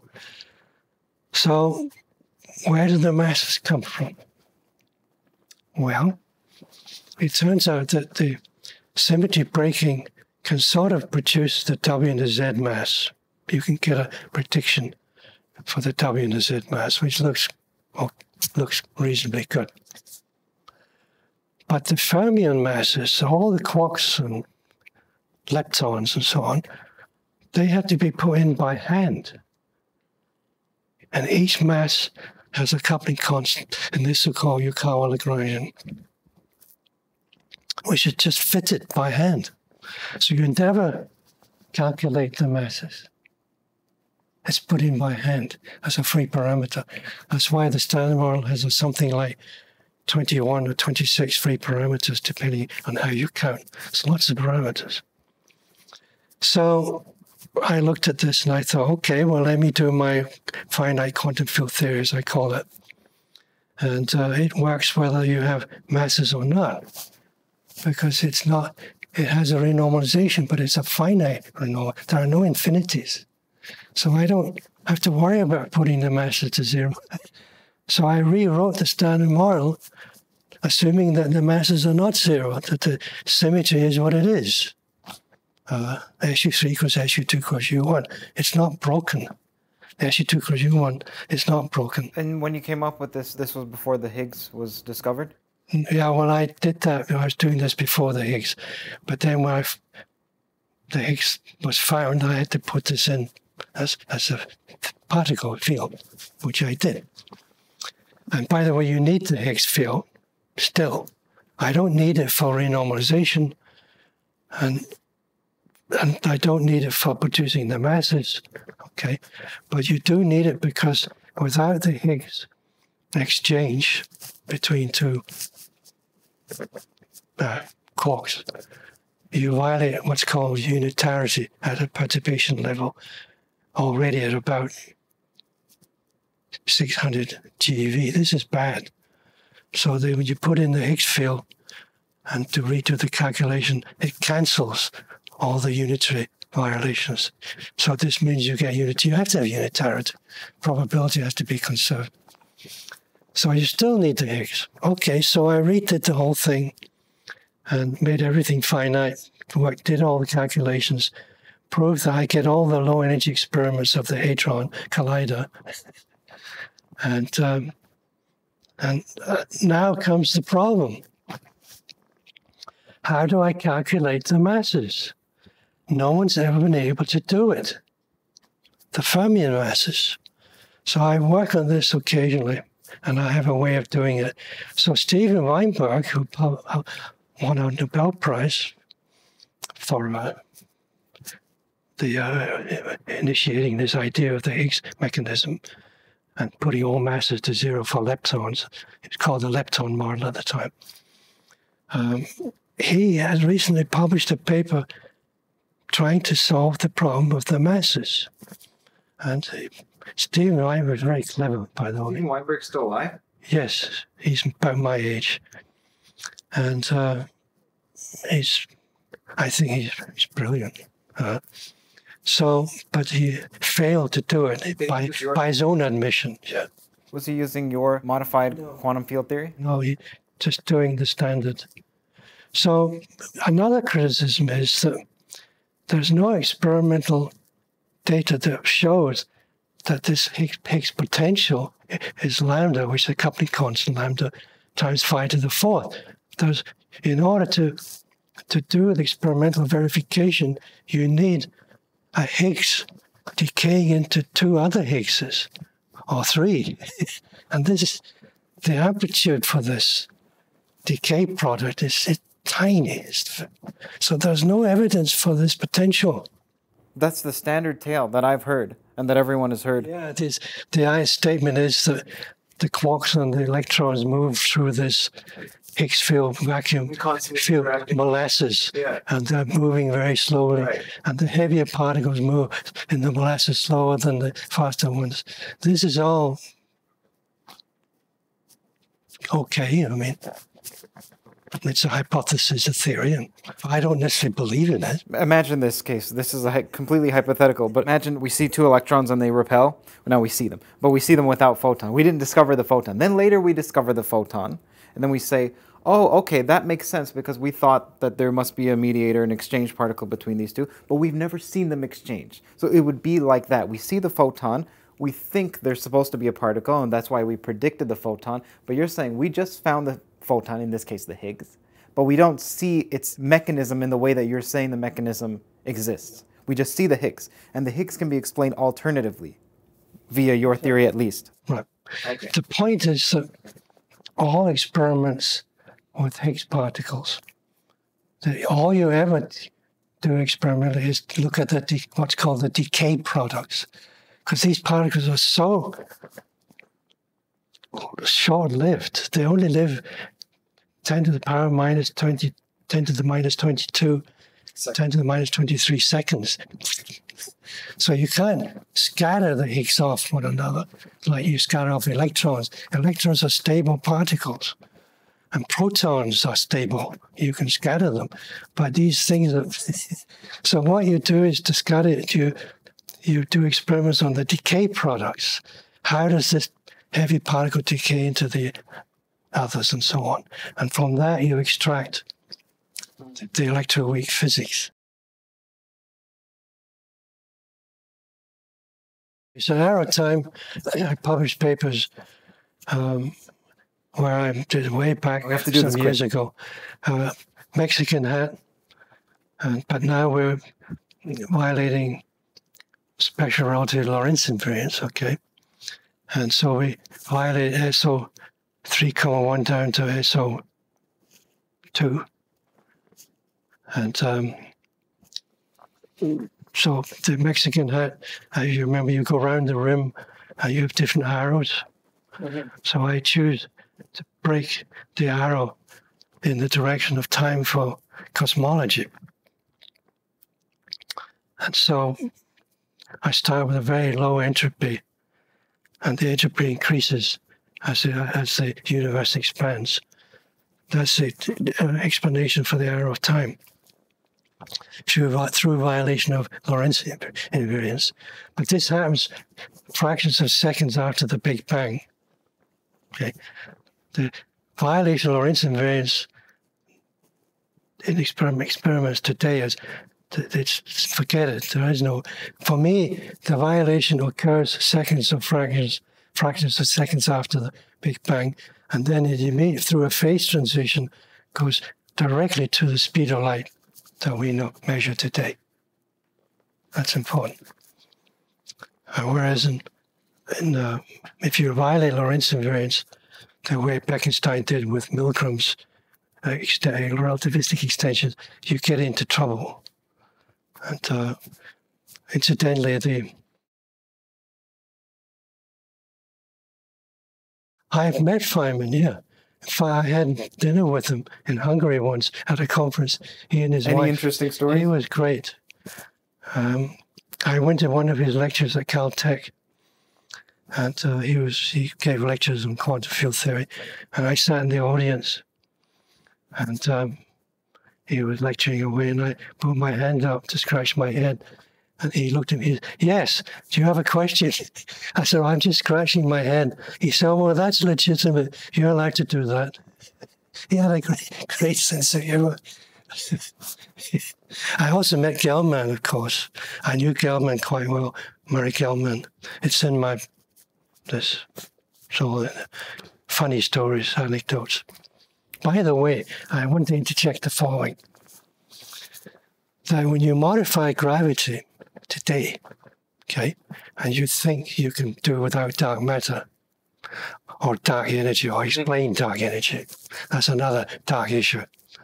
So where do the masses come from? Well, it turns out that the symmetry breaking can sort of produce the W and the Z mass. You can get a prediction for the W and the Z mass, which looks reasonably good. But the fermion masses, all the quarks and leptons and so on, they have to be put in by hand. And each mass has a coupling constant, and this is called Yukawa Lagrangian, which is just fitted by hand. So you never calculate the masses. It's put in by hand as a free parameter. That's why the Standard Model has something like 21 or 26 free parameters, depending on how you count. It's lots of parameters. So I looked at this and I thought, okay, well, let me do my finite quantum field theory, as I call it. And it works whether you have masses or not, because it's not, it has a renormalization, but it's a finite renormalization. There are no infinities. So I don't have to worry about putting the masses to zero. So I rewrote the Standard Model, assuming that the masses are not zero, that the symmetry is what it is. SU3 equals SU2 equals U1. It's not broken. SU2 equals U1 is not broken.
And when you came up with this was before the Higgs was discovered?
Yeah, well, I did that. I was doing this before the Higgs. But then when the Higgs was found, I had to put this in as a particle field, which I did. And by the way, you need the Higgs field still. I don't need it for renormalization, and I don't need it for producing the masses, okay? But you do need it because without the Higgs exchange between two quarks, you violate what's called unitarity at a perturbation level already at about 600 GeV. This is bad. So when you put in the Higgs field and to redo the calculation, it cancels all the unitary violations. So this means you get unity. You have to have unitarity. Probability has to be conserved. So you still need the Higgs. Okay, so I redid the whole thing and made everything finite, did all the calculations, proved that I get all the low energy experiments of the Hadron Collider. And now comes the problem. How do I calculate the masses? No one's ever been able to do it. The Fermion masses. So I work on this occasionally, and I have a way of doing it. So Steven Weinberg, who won a Nobel Prize for initiating this idea of the Higgs mechanism and putting all masses to zero for leptons. It's called the lepton model at the time. He has recently published a paper trying to solve the problem of the masses. And Steven Weinberg is very clever, by the way.
Steven Weinberg's still alive?
Yes, he's about my age. And I think he's brilliant. But he failed to do it by his own admission. Yeah.
Was he using your modified quantum field theory?
No, he just doing the standard. So another criticism is that there's no experimental data that shows that this Higgs potential is lambda, which is the coupling constant lambda times 5 to the 4th. In order to do the experimental verification, you need a Higgs decaying into two other Higgses, or three. And the amplitude for this decay product is tiny. So there's no evidence for this potential.
That's the standard tale that I've heard and that everyone has heard.
Yeah, it is. The statement is that the quarks and the electrons move through this Higgs field, vacuum field, molasses, and they're moving very slowly. Right. And the heavier particles move in the molasses slower than the faster ones. This is all okay. I mean, it's a hypothesis, a theory, and I don't necessarily believe in it.
Imagine this case. This is completely hypothetical, but imagine we see two electrons and they repel. Now we see them, but we see them without photon. We didn't discover the photon. Then later we discover the photon, and then we say, oh, okay, that makes sense because we thought that there must be a mediator, an exchange particle between these two, but we've never seen them exchange. So it would be like that. We see the photon, we think there's supposed to be a particle, and that's why we predicted the photon, but you're saying we just found the photon, in this case the Higgs, but we don't see its mechanism in the way that you're saying the mechanism exists. We just see the Higgs, and the Higgs can be explained alternatively, via your theory at least.
Right. Okay. The point is that all experiments with Higgs particles, all you ever do experimentally is look at what's called the decay products, because these particles are so short-lived. They only live 10 to the power minus 20, 10 to the minus 22, 10 to the minus 23 seconds. So you can't scatter the Higgs off one another like you scatter off electrons. Electrons are stable particles, and protons are stable. You can scatter them. But these things are... So what you do is to scatter it, you do experiments on the decay products. How does this heavy particle decay into the others and so on? And from that, you extract the electroweak physics. So arrow time, I published papers where I did way back some years ago. Mexican hat, but now we're violating special relative Lorentz invariance, okay? And so we violate SO 3,1 down to SO 2. And so the Mexican hat, you remember, you go around the rim, you have different arrows. Mm-hmm. So I choose to break the arrow in the direction of time for cosmology. And so I start with a very low entropy, and the entropy increases as the universe expands. That's the explanation for the arrow of time through violation of Lorentz invariance. But this happens fractions of seconds after the Big Bang. Okay, the violation of Lorentz invariance in experiments today is, forget it. There is no. For me, the violation occurs fractions of seconds after the Big Bang, and then it immediately, through a phase transition, goes directly to the speed of light that we measure today. That's important. Whereas if you violate Lorentz invariance, the way Bekenstein did with Milgram's relativistic extensions, you get into trouble. And incidentally, I've met Feynman, yeah. I had dinner with him in Hungary once at a conference. He and his wife.
Any interesting stories?
He was great. I went to one of his lectures at Caltech, and he gave lectures on quantum field theory, and I sat in the audience, and he was lecturing away, and I put my hand up to scratch my head, and he looked at me. He said, "Yes, do you have a question?" I said, "I'm just scratching my head." He said, "Well, that's legitimate. You're allowed to do that." He had a great sense of humor. I also met Gelman, of course. I knew Gelman quite well, Murray Gelman. It's in this funny stories, anecdotes. By the way, I want to interject the following. That when you modify gravity today, okay, and you think you can do without dark matter, or dark energy, or explain dark energy, that's another dark issue.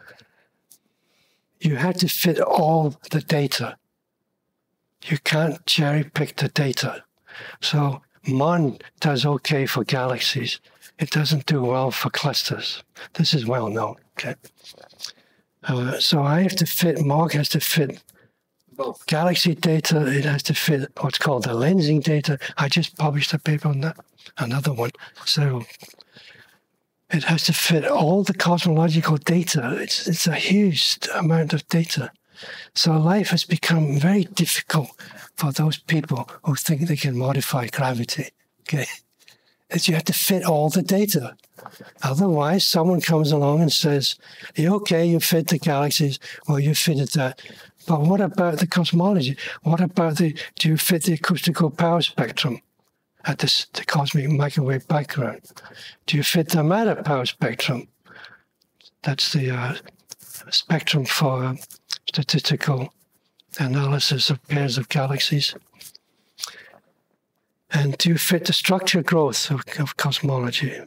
You have to fit all the data. You can't cherry pick the data. So MON does okay for galaxies. It doesn't do well for clusters. This is well known. Okay. So I have to fit, Mark has to fit both galaxy data. It has to fit what's called the lensing data. I just published a paper on that, another one. So it has to fit all the cosmological data. It's a huge amount of data. So life has become very difficult for those people who think they can modify gravity. Okay, you have to fit all the data. Otherwise, someone comes along and says, "Okay, you fit the galaxies. Well, you fitted that. But what about the cosmology? What about do you fit the acoustical power spectrum at the cosmic microwave background? Do you fit the matter power spectrum? That's the spectrum for statistical analysis of pairs of galaxies. And do you fit the structure growth of cosmology?"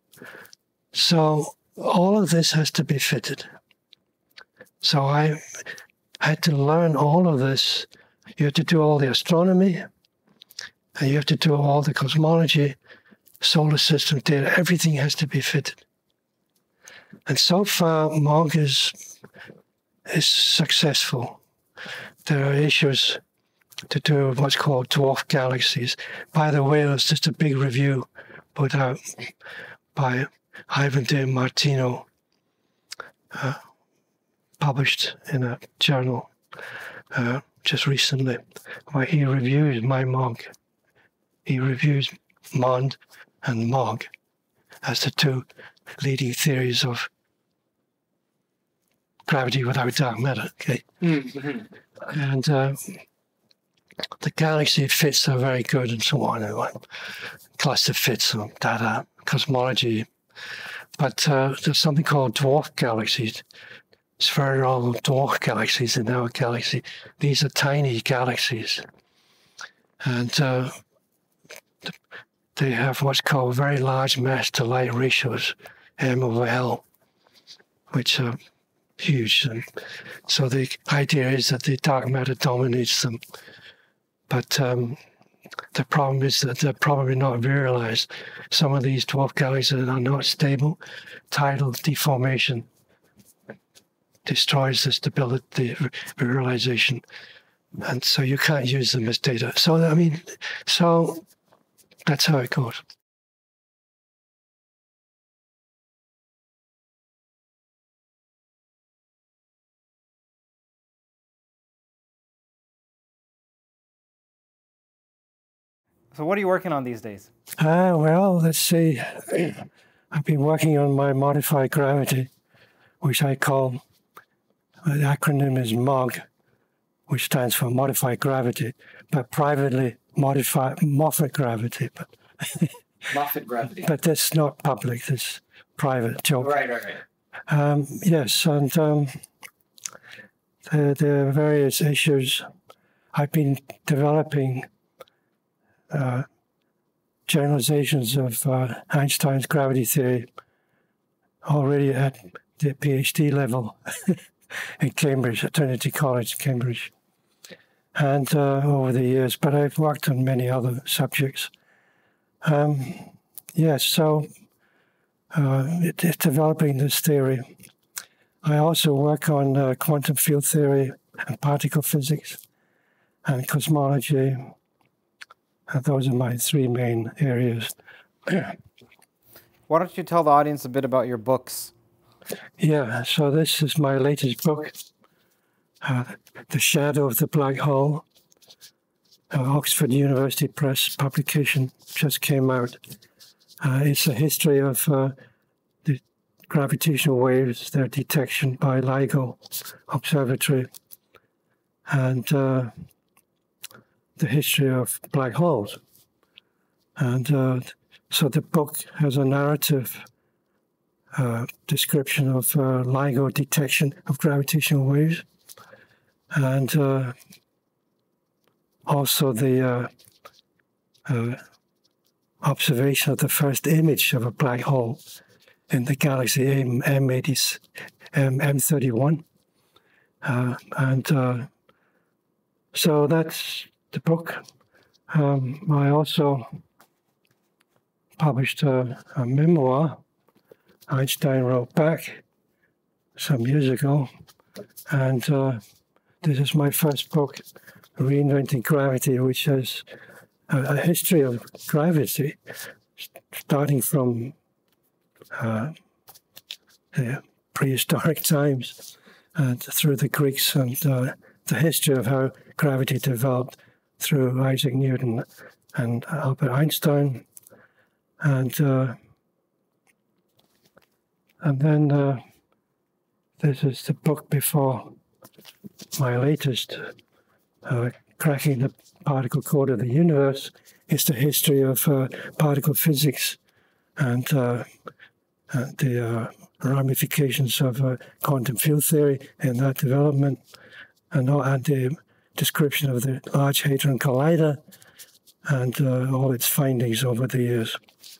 So all of this has to be fitted. So I had to learn all of this. You have to do all the astronomy, and you have to do all the cosmology, solar system data. Everything has to be fitted. And so far, Monk is successful. There are issues to do with what's called dwarf galaxies. By the way, there's just a big review put out by Ivan De Martino, published in a journal just recently, where he reviews my MOG. He reviews MOND and MOG as the two leading theories of gravity without dark matter. Okay, and the galaxy fits are very good and so on. Cluster fits and data cosmology, but there's something called dwarf galaxies. Spheroidal dwarf galaxies in our galaxy. These are tiny galaxies, and they have what's called very large mass to light ratios, M/L, which are huge. And so the idea is that the dark matter dominates them. But the problem is that they're probably not virialized. Some of these dwarf galaxies are not stable. Tidal deformation destroys the stability, virialization. And so you can't use them as data. So, I mean, so that's how it goes.
So what are you working on these days?
Well, let's see. I've been working on my modified gravity, which I call, the acronym is MOG, which stands for modified gravity, but privately modified Moffat gravity. But
Moffat gravity.
but that's not public, it's private joke.
Right.
Yes, and there are various issues. I've been developing generalizations of Einstein's gravity theory already at the PhD level in Cambridge, at Trinity College, Cambridge, and over the years. But I've worked on many other subjects. Yes, so it's developing this theory. I also work on quantum field theory and particle physics and cosmology. Those are my three main areas.
Why don't you tell the audience a bit about your books?
Yeah, so this is my latest book, The Shadow of the Black Hole, Oxford University Press publication, just came out. It's a history of the gravitational waves, their detection by LIGO Observatory, and the history of black holes. And so the book has a narrative description of LIGO detection of gravitational waves, and also the observation of the first image of a black hole in the galaxy M31. So that's the book. I also published a memoir Einstein wrote back some years ago, and this is my first book, Reinventing Gravity, which has a history of gravity, starting from the prehistoric times and through the Greeks, and the history of how gravity developed through Isaac Newton and Albert Einstein, and then this is the book before my latest, Cracking the Particle Code of the Universe. It's the history of particle physics and the ramifications of quantum field theory and that development, and the description of the Large Hadron Collider and all its findings over the years.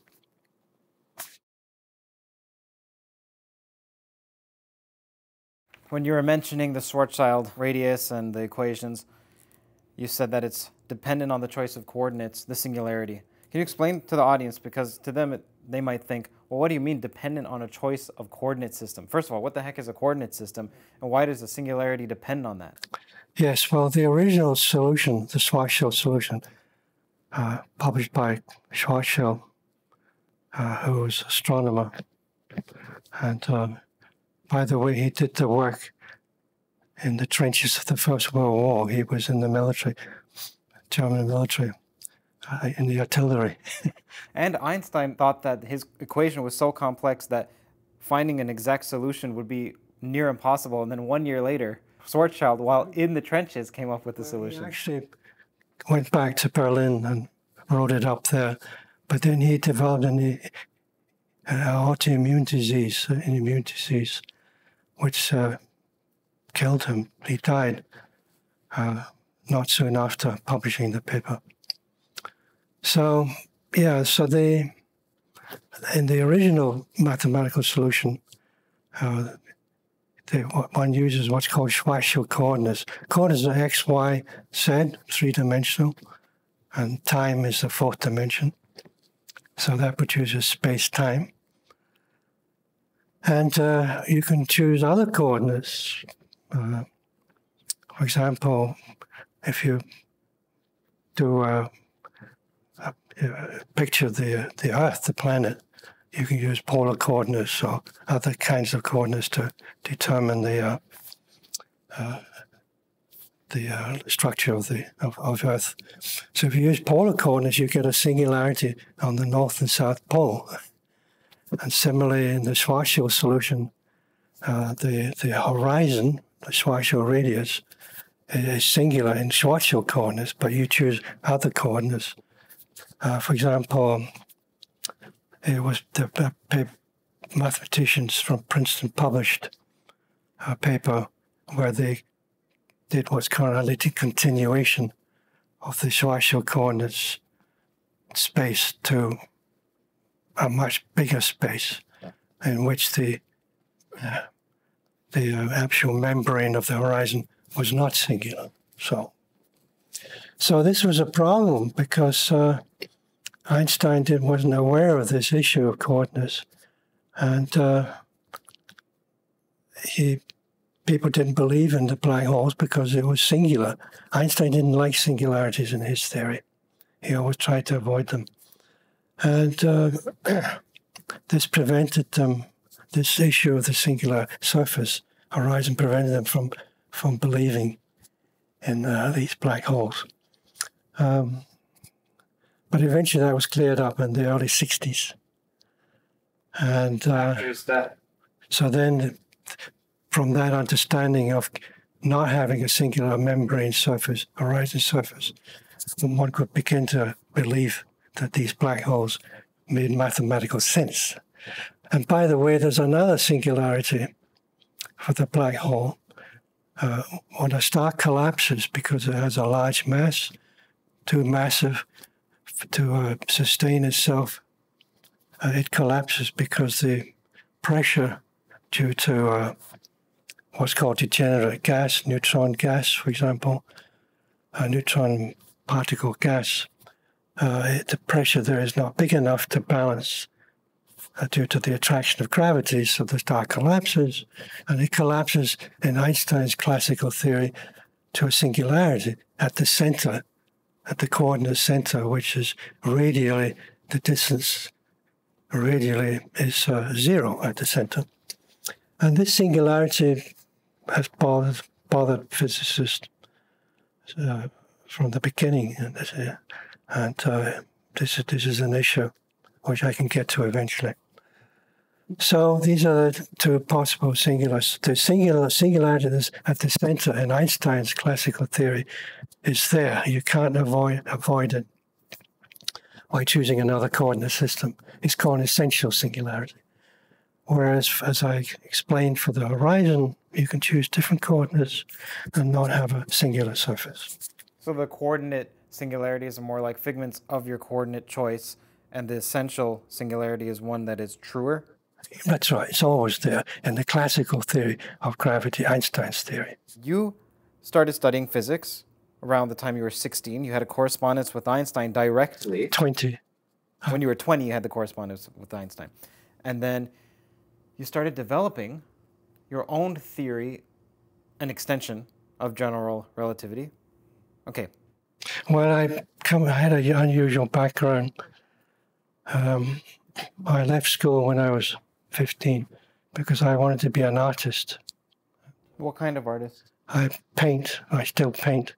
When you were mentioning the Schwarzschild radius and the equations, you said that it's dependent on the choice of coordinates, the singularity. Can you explain to the audience, because to them they might think, well, what do you mean dependent on a choice of coordinate system? First of all, what the heck is a coordinate system, and why does the singularity depend on that?
Yes, well, the original solution, the Schwarzschild solution, published by Schwarzschild, who was an astronomer, and by the way, he did the work in the trenches of the First World War. He was in the military, German military, in the artillery.
And Einstein thought that his equation was so complex that finding an exact solution would be near impossible. And then 1 year later, Schwarzschild, while in the trenches, came up with the solution.
He actually went back to Berlin and wrote it up there. But then he developed an autoimmune disease, an immune disease, which killed him. He died not soon after publishing the paper. So, yeah, so in the original mathematical solution, one uses what's called Schwarzschild coordinates. Coordinates are x, y, z, three-dimensional, and time is the fourth dimension. So that produces space-time. And you can choose other coordinates. For example, if you do picture the Earth, the planet, you can use polar coordinates or other kinds of coordinates to determine the structure of Earth. So if you use polar coordinates, you get a singularity on the North and South Pole. And similarly, in the Schwarzschild solution, the horizon, the Schwarzschild radius, is singular in Schwarzschild coordinates, but you choose other coordinates. For example, it was the mathematicians from Princeton published a paper where they did what's called a analytic continuation of the Schwarzschild coordinates space to a much bigger space, in which the actual membrane of the horizon was not singular. So this was a problem because Einstein wasn't aware of this issue of coordinates, and people didn't believe in the black holes because it was singular. Einstein didn't like singularities in his theory. He always tried to avoid them. And this prevented them, this issue of the singular surface horizon prevented them from believing in these black holes. But eventually that was cleared up in the early 60s. And so then from that understanding of not having a singular membrane surface, horizon surface, one could begin to believe that these black holes made mathematical sense. And by the way, there's another singularity for the black hole. When a star collapses because it has a large mass, too massive to sustain itself, it collapses because the pressure due to what's called degenerate gas, neutron gas, for example, neutron particle gas, the pressure there is not big enough to balance due to the attraction of gravity, so the star collapses, and it collapses in Einstein's classical theory to a singularity at the center, at the coordinate center, which is radially, the distance radially is 0 at the center. And this singularity has bothered physicists from the beginning, and this is an issue which I can get to eventually. So these are the two possible singulars. The singularity that's at the center in Einstein's classical theory is there. You can't avoid it by choosing another coordinate system. It's called an essential singularity. Whereas, as I explained for the horizon, you can choose different coordinates and not have a singular surface.
So the coordinate singularities are more like figments of your coordinate choice, and the essential singularity is one that is truer?
That's right. It's always there in the classical theory of gravity, Einstein's theory.
You started studying physics around the time you were 16. You had a correspondence with Einstein directly.
20.
When you were 20, you had the correspondence with Einstein. And then you started developing your own theory, an extension of general relativity. Okay.
Well, I had an unusual background. I left school when I was 15 because I wanted to be an artist.
What kind of artist?
I paint. I still paint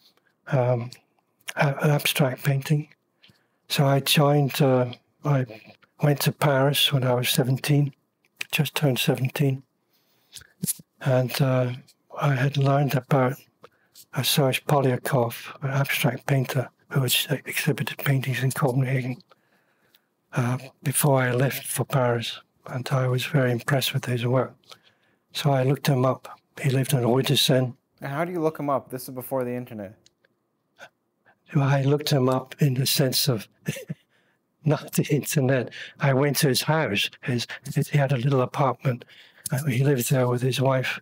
abstract painting. So I joined. I went to Paris when I was 17, just turned 17, and I had learned about Serge Polyakov, an abstract painter who had exhibited paintings in Copenhagen before I left for Paris, and I was very impressed with his work. So I looked him up. He lived in Rue de Seine.
And how do you look him up? This is before the internet.
I looked him up in the sense of not the internet. I went to his house. He had a little apartment. He lived there with his wife,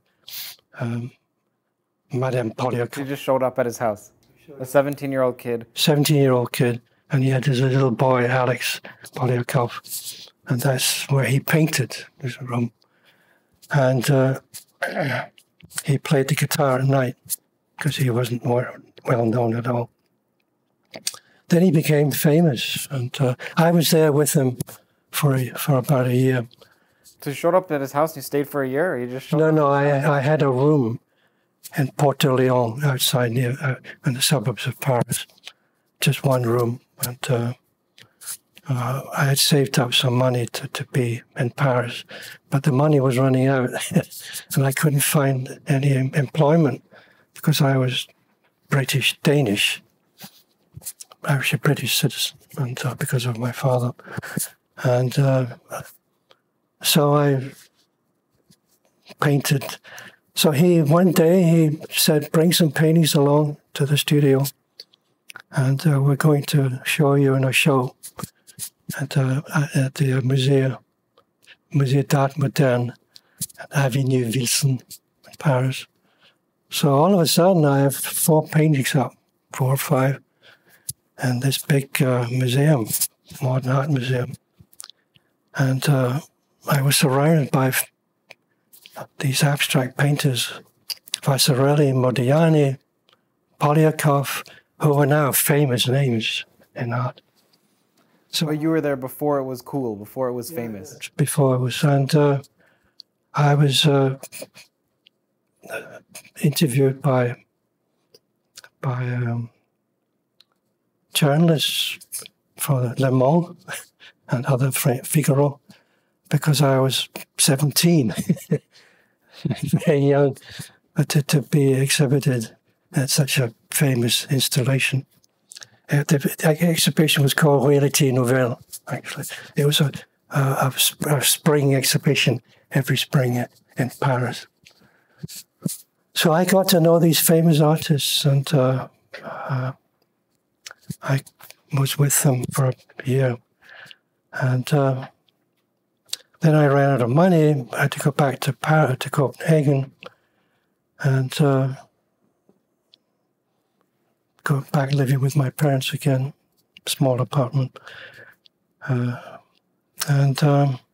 Madame Polyakov.
You just showed up at his house. A 17-year-old kid.
17-year-old kid. And he had his little boy, Alex Polyakov. And that's where he painted, this room. And he played the guitar at night because he wasn't well known at all. Then he became famous, and I was there with him for about a year.
So you showed up at his house and you stayed for a year, or you just showed up?
No, I had a room in Port de Lyon, outside near in the suburbs of Paris, just one room, and I had saved up some money to be in Paris, but the money was running out, and I couldn't find any employment because I was British-Danish. I was a British citizen, and because of my father. And so I painted. So one day he said, bring some paintings along to the studio, and we're going to show you in a show at the Musée d'Art Moderne at Avenue Wilson in Paris. So all of a sudden I have 4 paintings up, 4 or 5, and this big museum, modern art museum. And I was surrounded by these abstract painters, Vasarely, Modigliani, Polyakov, who are now famous names in art.
So you were there before it was cool, before it was famous.
Before it was, and I was interviewed by journalists for Le Monde and other Figaro, because I was 17, very young, to be exhibited at such a famous installation. The exhibition was called Réalité Nouvelle, actually. It was a spring exhibition every spring in Paris. So I got to know these famous artists, and I was with them for a year. And then I ran out of money. I had to go back to Copenhagen, and go back living with my parents again, small apartment. And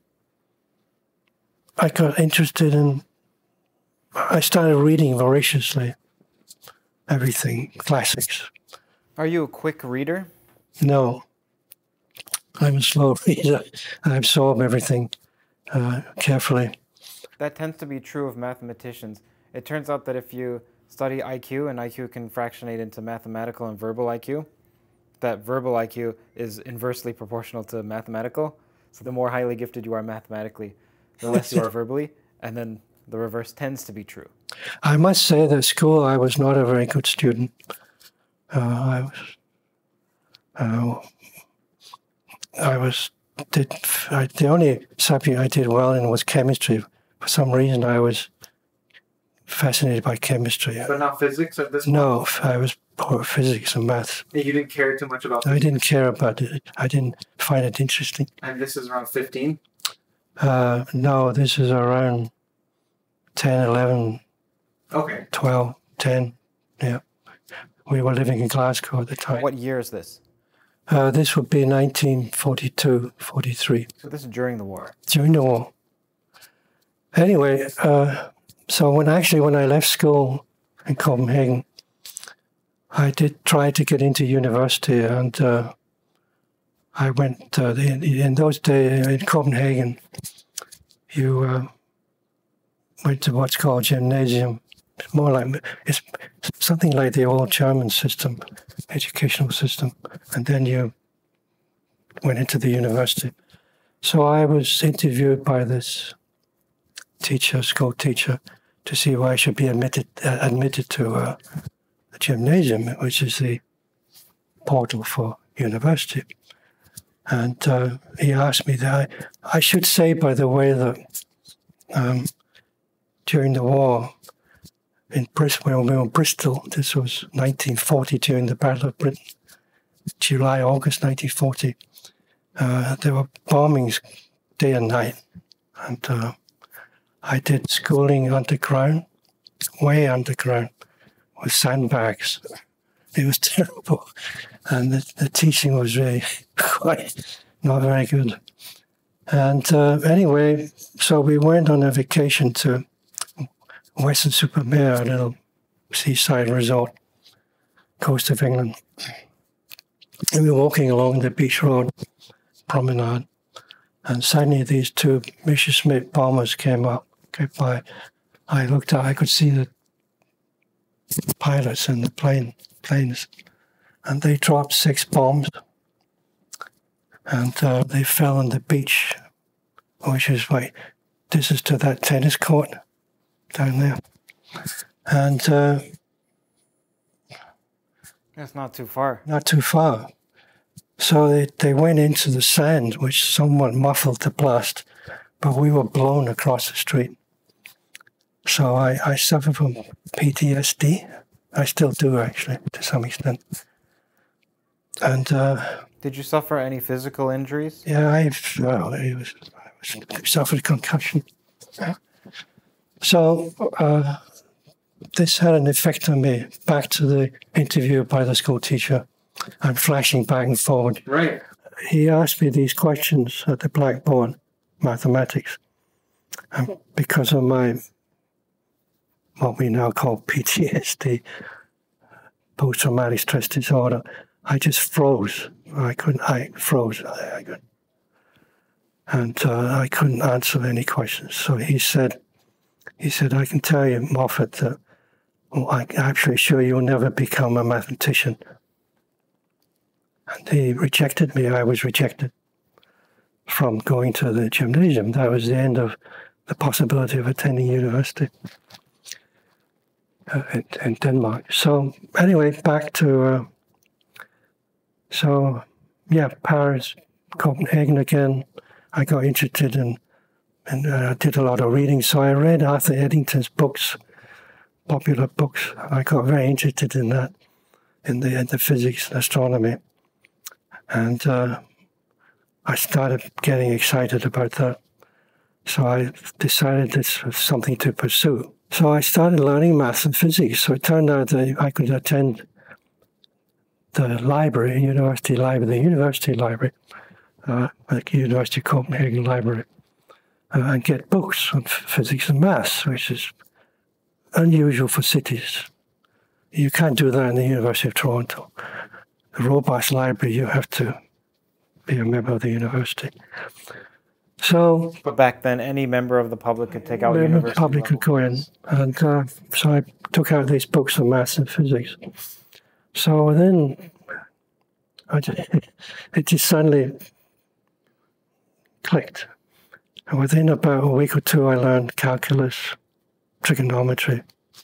I got interested in, I started reading voraciously everything, classics.
Are you a quick reader?
No, I'm a slow reader. I absorb everything carefully.
That tends to be true of mathematicians. It turns out that if you study IQ, and IQ can fractionate into mathematical and verbal IQ, that verbal IQ is inversely proportional to mathematical. So the more highly gifted you are mathematically, the less you are verbally, and then the reverse tends to be true.
I must say that at school I was not a very good student. The only subject I did well in was chemistry. For some reason I was fascinated by chemistry.
But not physics at this point?
No, I was poor at physics and maths.
And you didn't care too much about physics?
I didn't care about it. I didn't find it interesting.
And this is around 15?
No, this is around 10, 11,
Okay.
12, 10. Yeah. We were living in Glasgow at the time.
What year is this?
This would be 1942, 43.
So this is during the war.
During the war. Anyway, so when I left school in Copenhagen, I did try to get into university, and I went, in those days in Copenhagen, you went to what's called gymnasium, more like it's something like the old German system, educational system, and then you went into the university. So I was interviewed by this teacher, school teacher, to see why I should be admitted to the gymnasium, which is the portal for university. And he asked me that. I should say, by the way, that during the war in Bristol, when we were in Bristol, this was 1940, during the Battle of Britain, July, August 1940, there were bombings day and night. And I did schooling underground, way underground, with sandbags. It was terrible. And the teaching was really quite not very good. And anyway, so we went on a vacation to Weston-super-Mare, a little seaside resort, coast of England. And we were walking along the beach road promenade, and suddenly these two Messerschmitt bombers came by. I looked out, I could see the pilots in the planes, and they dropped 6 bombs, and they fell on the beach, which is like, this is to that tennis court down there. And
That's not too far.
not too far. So they went into the sand, which somewhat muffled the blast, but we were blown across the street. So I suffer from PTSD. I still do, actually, to some extent. And
Did you suffer any physical injuries?
yeah, I suffered concussion. So this had an effect on me. Back to the interview by the school teacher. I'm flashing back and forward.
Right.
He asked me these questions at the blackboard, mathematics. And because of my, what we now call PTSD, post-traumatic stress disorder, I just froze. I froze. And I couldn't answer any questions. So he said, I can tell you, Moffat, that I'm actually sure you'll never become a mathematician. And he rejected me. I was rejected from going to the gymnasium. That was the end of the possibility of attending university in Denmark. So anyway, back to, Paris, Copenhagen again. I got interested in, and I did a lot of reading. So I read Arthur Eddington's books, popular books. I got very interested in that, in the physics and astronomy. And I started getting excited about that. So I decided this was something to pursue. So I started learning maths and physics. So it turned out that I could attend the library, the university library, like University of Copenhagen Library, and get books on physics and maths, which is unusual for cities. You can't do that in the University of Toronto. The robust library, you have to be a member of the university. So,
But back then, any member of the public could take out university
the public could go in, and so I took out these books on maths and physics. So then, it just suddenly clicked. And within about a week or two, I learned calculus, trigonometry.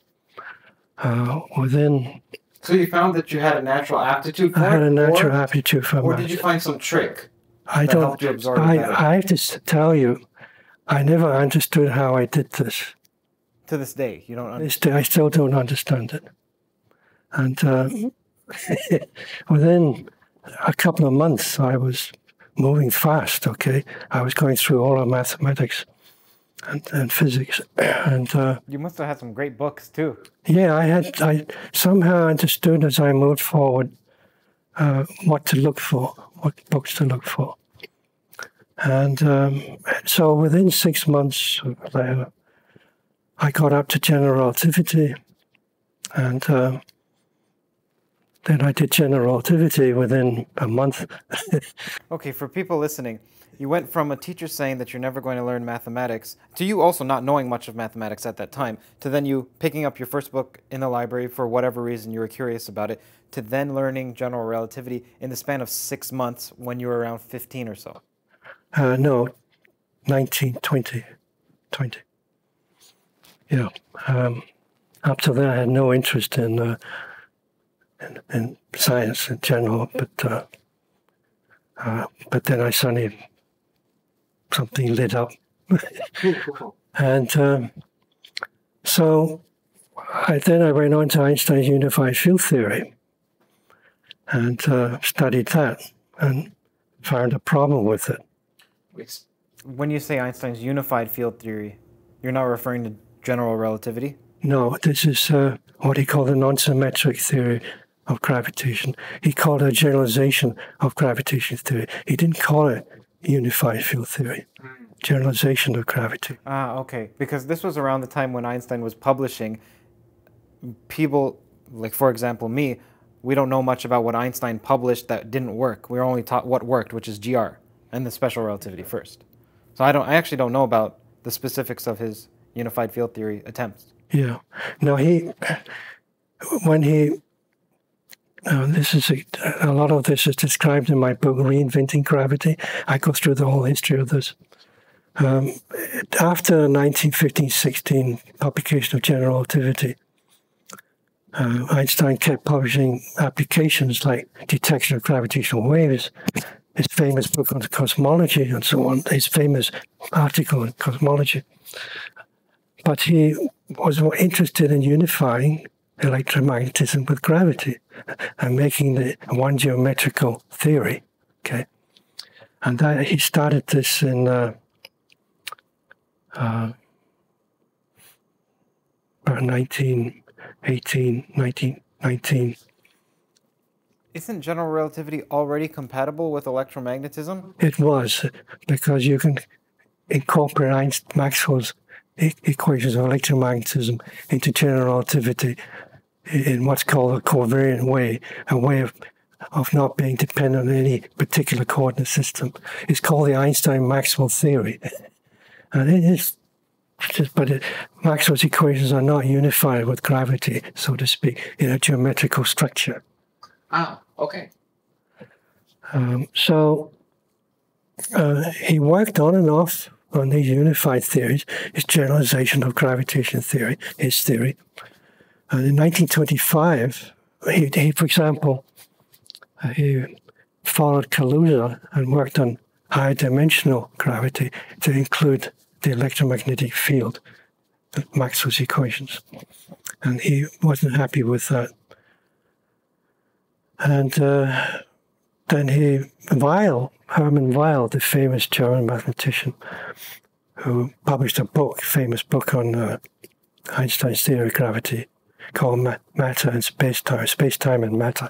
So you found that you had a natural aptitude for it?
I had a natural aptitude for
Or
math.
did you find some trick
I
that helped you absorb it better?
I have to tell you, I never understood how I did this.
To this day, you don't understand.
I still don't understand it. And within a couple of months, I was moving fast, okay? I was going through all of mathematics and physics. And
You must have had some great books, too.
yeah, I somehow understood as I moved forward what to look for, what books to look for. And so within 6 months later, I got up to general relativity, and then I did general relativity within a month.
Okay, for people listening, you went from a teacher saying that you're never going to learn mathematics, to you also not knowing much of mathematics at that time, to then you picking up your first book in the library for whatever reason you were curious about it, to then learning general relativity in the span of 6 months when you were around 15 or so.
No, 19, 20. Yeah. Up to then, I had no interest in science in general, but then I suddenly something lit up, and so then I went on to Einstein's unified field theory and studied that and found a problem with it.
When you say Einstein's unified field theory, you're not referring to general relativity?
No, this is what he called the non-symmetric theory of gravitation. He called it a generalization of gravitation theory. He didn't call it unified field theory. Generalization of gravity.
Ah, okay. Because this was around the time when Einstein was publishing. People, like for example me, we don't know much about what Einstein published that didn't work. We were only taught what worked, which is GR and the special relativity first. So I actually don't know about the specifics of his unified field theory attempts.
Yeah. No, this is a lot of this is described in my book, Reinventing Gravity. I go through the whole history of this. After 1915-16 publication of general relativity, Einstein kept publishing applications like detection of gravitational waves, his famous book on cosmology and so on, his famous article on cosmology. But he was more interested in unifying electromagnetism with gravity and making the one geometrical theory. Okay, and that he started this in about 1919.
Isn't general relativity already compatible with electromagnetism?
It was, because you can incorporate Maxwell's equations of electromagnetism into general relativity in what's called a covariant way, a way of not being dependent on any particular coordinate system. It's called the Einstein-Maxwell theory. And it is Maxwell's equations are not unified with gravity, so to speak, in a geometrical structure.
Ah, okay.
So he worked on and off on these unified theories, his generalization of gravitation theory, his theory. And in 1925, he for example, he followed Kaluza and worked on higher dimensional gravity to include the electromagnetic field, Maxwell's equations. And he wasn't happy with that. And then Hermann Weyl, the famous German mathematician, who published a famous book on Einstein's theory of gravity called Matter and Space-Time and Matter.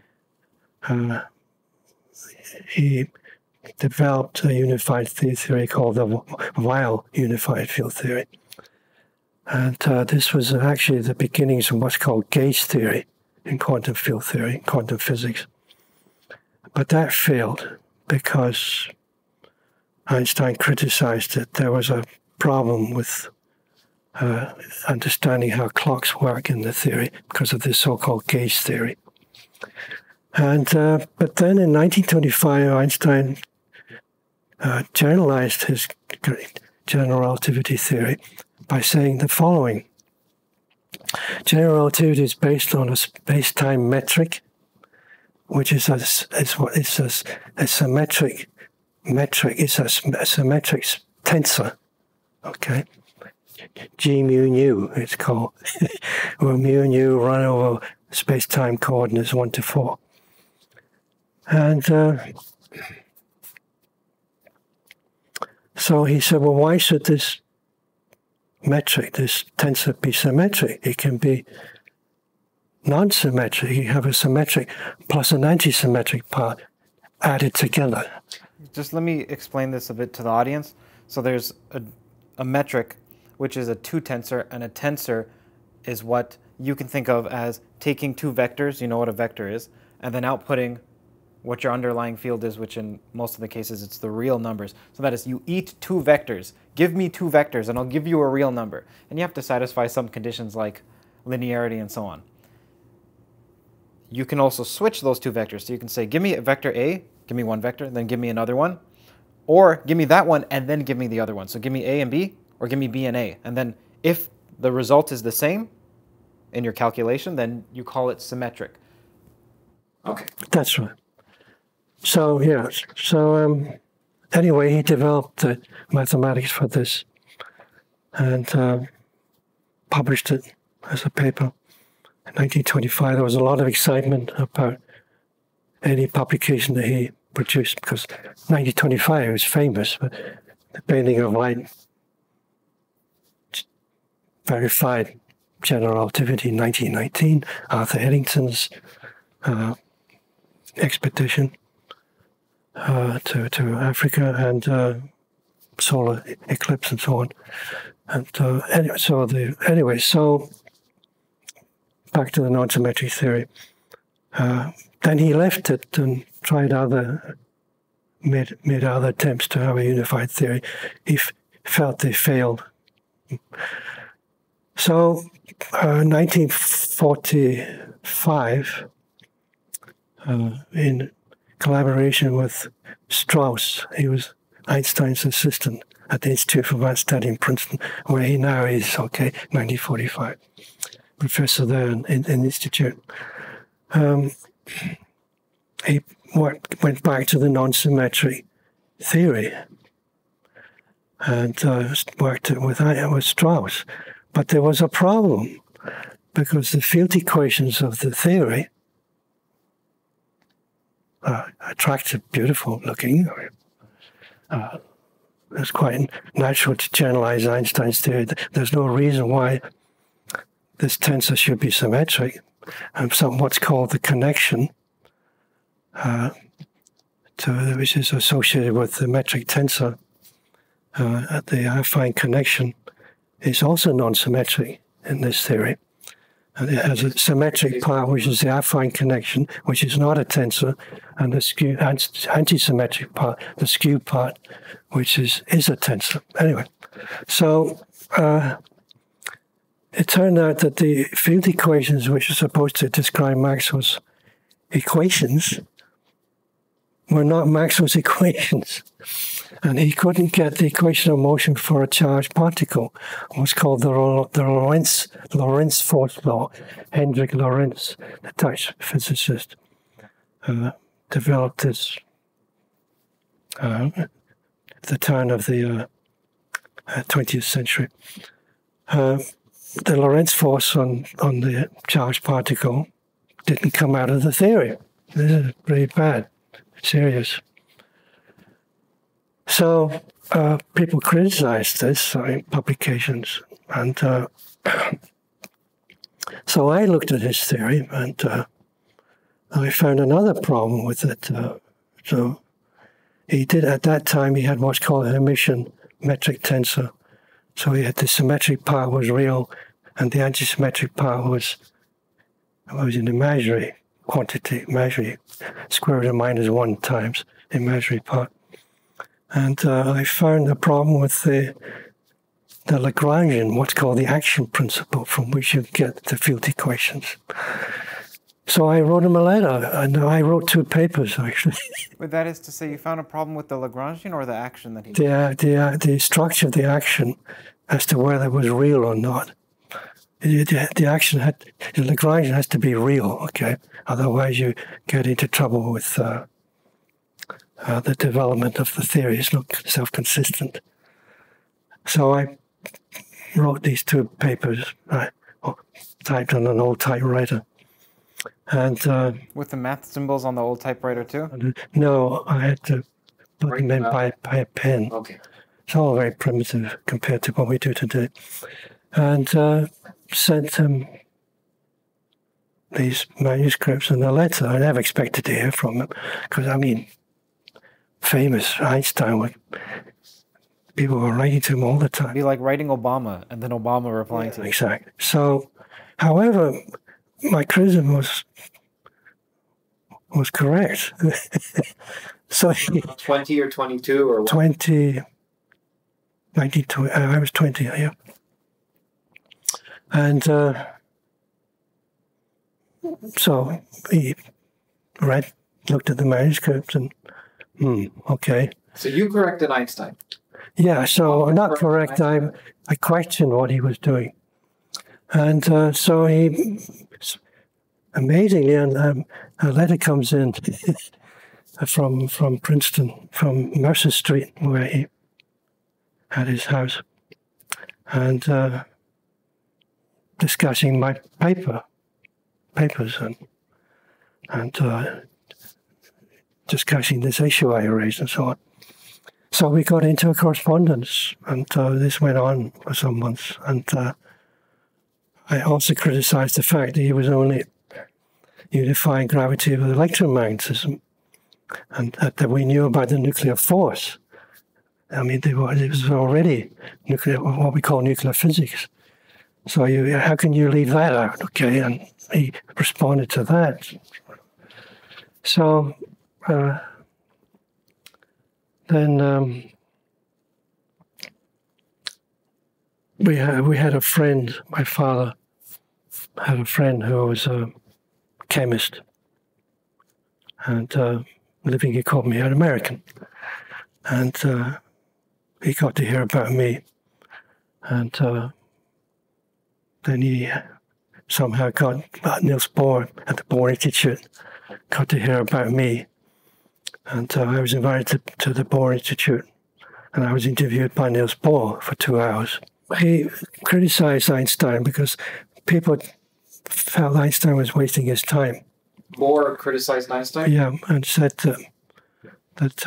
He developed a unified theory called the Weyl unified field theory. And this was actually the beginnings of what's called gauge theory in quantum field theory, quantum physics. But that failed because Einstein criticized that there was a problem with understanding how clocks work in the theory because of this so-called gauge theory. And but then in 1925, Einstein generalized his general relativity theory by saying the following. General relativity is based on a space-time metric, which is a symmetric metric. It's a symmetric tensor, okay? G mu nu, it's called, where mu and nu run over space-time coordinates 1 to 4. And so he said, well, why should this metric, this tensor, be symmetric? It can be non-symmetric. You have a symmetric plus an anti-symmetric part added together.
Just let me explain this a bit to the audience. So there's a metric, which is a 2 tensor, and a tensor is what you can think of as taking 2 vectors, you know what a vector is, and then outputting what your underlying field is, which in most of the cases it's the real numbers. So that is, you eat two vectors. Give me two vectors and I'll give you a real number. And you have to satisfy some conditions like linearity and so on. You can also switch those two vectors. So you can say, give me a vector A, give me one vector, then give me another one. Or give me that one and then give me the other one. So give me A and B, or give me B and A. And then if the result is the same in your calculation, then you call it symmetric.
Okay.
That's right. So, yeah. So, anyway, he developed the mathematics for this and published it as a paper. In 1925, there was a lot of excitement about any publication that he produced because 1925 he was famous for the bending of light verified general relativity in 1919, Arthur Eddington's expedition to Africa and solar eclipse and so on. And so back to the non-symmetric theory. Then he left it and tried made other attempts to have a unified theory. He felt they failed. So, 1945, in collaboration with Strauss, he was Einstein's assistant at the Institute for Advanced Study in Princeton, where he now is, 1945, professor there in the Institute. He went back to the non-symmetric theory and worked it with Strauss. But there was a problem because the field equations of the theory are attractive, beautiful looking. It's quite natural to generalize Einstein's theory. There's no reason why this tensor should be symmetric. And what's called the connection, which is associated with the metric tensor, at the affine connection, is also non-symmetric in this theory. And it has a symmetric part, which is the affine connection, which is not a tensor, and the anti-symmetric part, the skew part, which is a tensor. Anyway, so it turned out that the field equations, which are supposed to describe Maxwell's equations, were not Maxwell's equations. And he couldn't get the equation of motion for a charged particle. What's called the Lorentz force law. Hendrik Lorentz, the Dutch physicist, developed this at the turn of the 20th century. The Lorentz force on the charged particle didn't come out of the theory. This is pretty bad, serious. So people criticized this in publications, and so I looked at his theory, and I found another problem with it. So he did, at that time, he had what's called a Hermitian metric tensor. So he had the symmetric part was real, and the antisymmetric part was an imaginary quantity, imaginary square root of -1 times imaginary part. And I found a problem with the Lagrangian, what's called the action principle, from which you get the field equations. So I wrote him a letter, and I wrote 2 papers, actually.
But that is to say, you found a problem with the Lagrangian or the action that he
the structure of the action as to whether it was real or not. The action the Lagrangian has to be real, okay? Otherwise you get into trouble with the development of the theory. It's not self-consistent. So I wrote these 2 papers, typed on an old typewriter. And
with the math symbols on the old typewriter too?
No, I had to put them in by a pen.
Okay.
It's all very primitive compared to what we do today. And sent him these manuscripts and a letter. I never expected to hear from him because, I mean, famous Einstein, people were writing to him all the time.
It'd be like writing Obama and then Obama replying to you.
Exactly. So, however, my criticism was was correct. So
20 or 22 or what?
20, 92, I was 20, yeah. And so he looked at the manuscript and, okay.
So you corrected Einstein.
Yeah, so not correct. I questioned what he was doing. And so he, amazingly, a letter comes in from Princeton, from Mercer Street, where he had his house, and discussing my papers and discussing this issue I raised and so on. So we got into a correspondence, and this went on for some months. And I also criticized the fact that he was only unifying gravity with electromagnetism, and that we knew about the nuclear force. I mean, it was already nuclear, what we call nuclear physics. So how can you leave that out? Okay, and he responded to that. So then we had a friend. My father had a friend who was a chemist and living in Copenhagen, an American, and he got to hear about me, and then he somehow got Niels Bohr at the Bohr Institute, got to hear about me, and I was invited to the Bohr Institute, and I was interviewed by Niels Bohr for 2 hours. He criticized Einstein because people felt Einstein was wasting his time.
Bohr criticized Einstein?
Yeah, and said that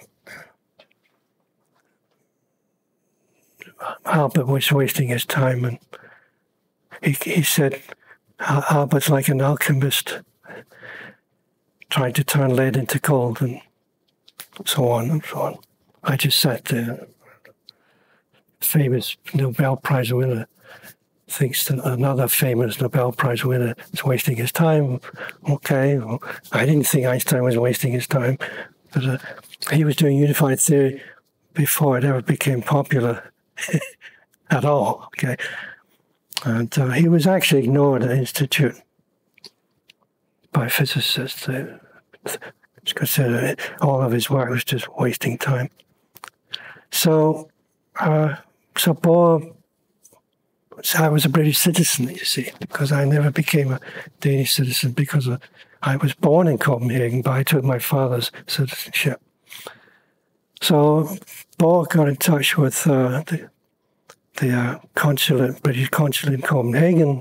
Albert was wasting his time, and he said Albert's like an alchemist trying to turn lead into gold, and so on and so on. I just sat there. Famous Nobel Prize winner thinks that another famous Nobel Prize winner is wasting his time. Okay, well, I didn't think Einstein was wasting his time, but he was doing unified theory before it ever became popular at all. Okay, and he was actually ignored at the Institute by physicists. It's considered all of his work was just wasting time. So Bohr, I was a British citizen, you see, because I never became a Danish citizen because I was born in Copenhagen, but I took my father's citizenship. So Bohr got in touch with the consulate, British consulate in Copenhagen,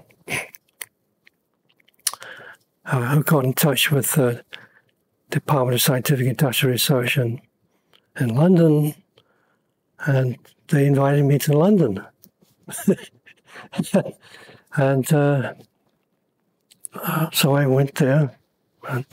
who got in touch with the Department of Scientific Industrial Research in London, and they invited me to London. And so I went there, and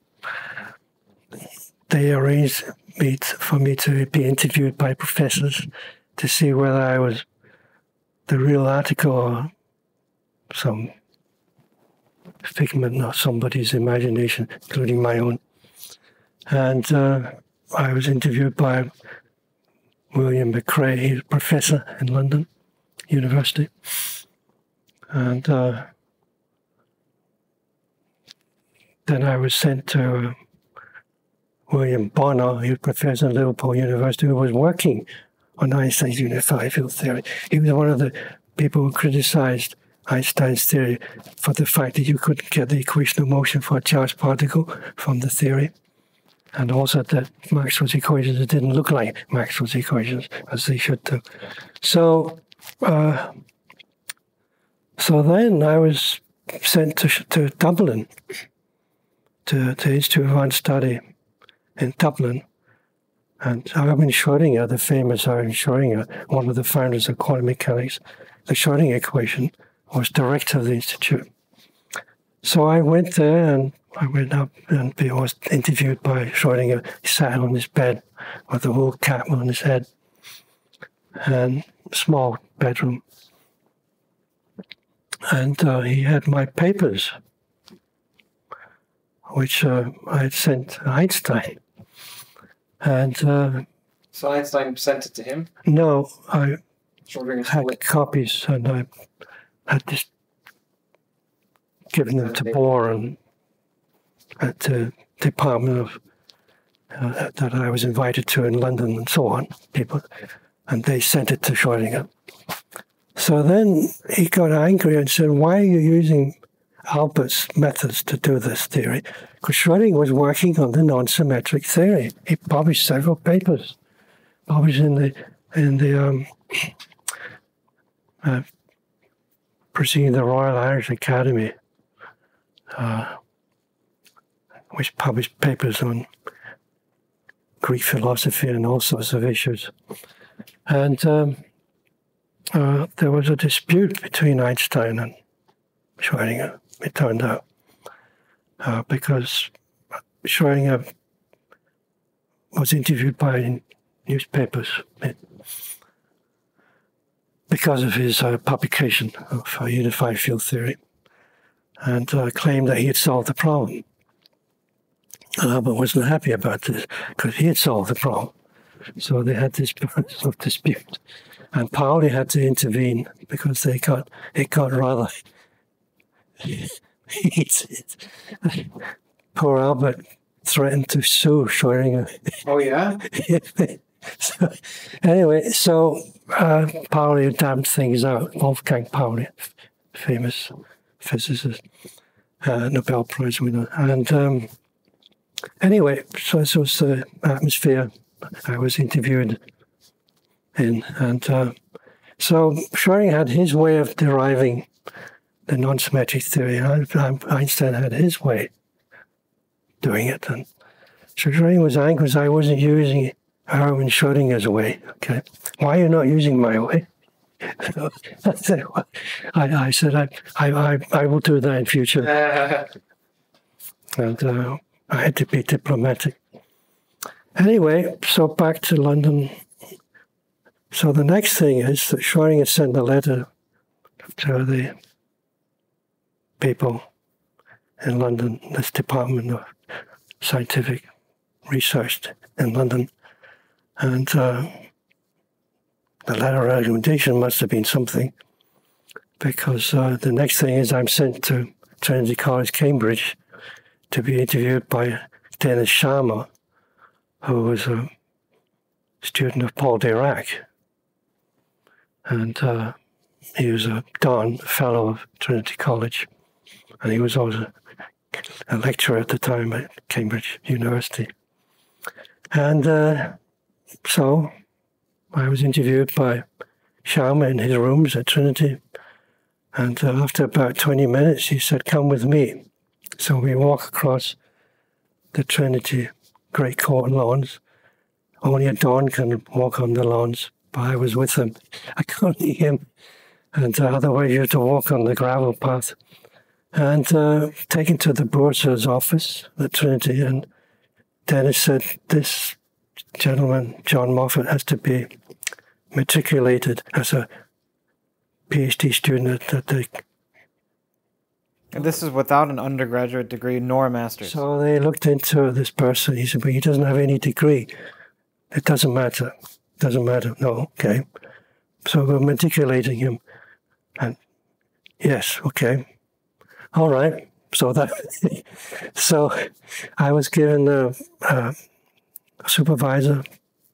they arranged for me to be interviewed by professors to see whether I was the real article or some figment of somebody's imagination, including my own. And I was interviewed by William McCrae, he's a professor in London University. And then I was sent to William Bonner, he was a professor at Liverpool University, who was working on Einstein's unified field theory. He was one of the people who criticized Einstein's theory for the fact that you couldn't get the equation of motion for a charged particle from the theory. And also that Maxwell's equations didn't look like Maxwell's equations, as they should do. So then I was sent to Dublin, to the Institute of Advanced Study in Dublin. And Erwin Schrödinger, the famous Erwin Schrödinger, one of the founders of quantum mechanics, the Schrödinger equation, was director of the institute. So I went there, and I went up and was interviewed by Schrödinger. He sat on his bed with a wool cap on his head, and a small bedroom. And he had my papers which I had sent to Einstein. And
So Einstein sent it to him?
no, I
Schrodinger's
had
split.
copies, and I had just given them to Bohr and at the department of that I was invited to in London and so on, people, and they sent it to Schrodinger. So then he got angry and said, "Why are you using Albert's methods to do this theory?" Because Schrodinger was working on the non-symmetric theory. He published several papers, published in the preceding the Royal Irish Academy, which published papers on Greek philosophy and all sorts of issues. And there was a dispute between Einstein and Schrodinger, it turned out, because Schrodinger was interviewed by newspapers because of his publication of unified field theory, and claimed that he had solved the problem. Albert wasn't happy about this because he had solved the problem. So they had this sort of dispute. And Pauli had to intervene because it got rather heated. Poor Albert threatened to sue Schrodinger.
Oh, yeah?
So, anyway, Pauli damped things out. Wolfgang Pauli, famous physicist, Nobel Prize winner. And anyway, so this was the atmosphere I was interviewed in. And so Schrodinger had his way of deriving the non-symmetric theory, and Einstein had his way doing it. And so Schrodinger was angry because I wasn't using Erwin Schrödinger's way. Okay, why are you not using my way? So I said, I will do that in future. And I had to be diplomatic. Anyway, so back to London. So the next thing is that Schrodinger sent a letter to the people in London, this Department of Scientific Research in London. And the letter of recommendation must have been something, because the next thing is I'm sent to Trinity College, Cambridge, to be interviewed by Dennis Sharma, who was a student of Paul Dirac. And he was a Don Fellow of Trinity College. And he was also a lecturer at the time at Cambridge University. And so I was interviewed by Sharma in his rooms at Trinity. And after about 20 minutes, he said, "Come with me." So we walk across the Trinity Great Court lawns. Only a Don can walk on the lawns, but I was with him. I couldn't see him. And otherwise you have to walk on the gravel path. And taken to the bursar's office at Trinity, and Dennis said, "This gentleman, John Moffat, has to be matriculated as a PhD student at the..."
And this is without an undergraduate degree nor a master's.
So they looked into this person. He said, "But he doesn't have any degree." "It doesn't matter. Doesn't matter." "No, okay." So we're matriculating him. And yes, okay. All right. So so I was given a supervisor,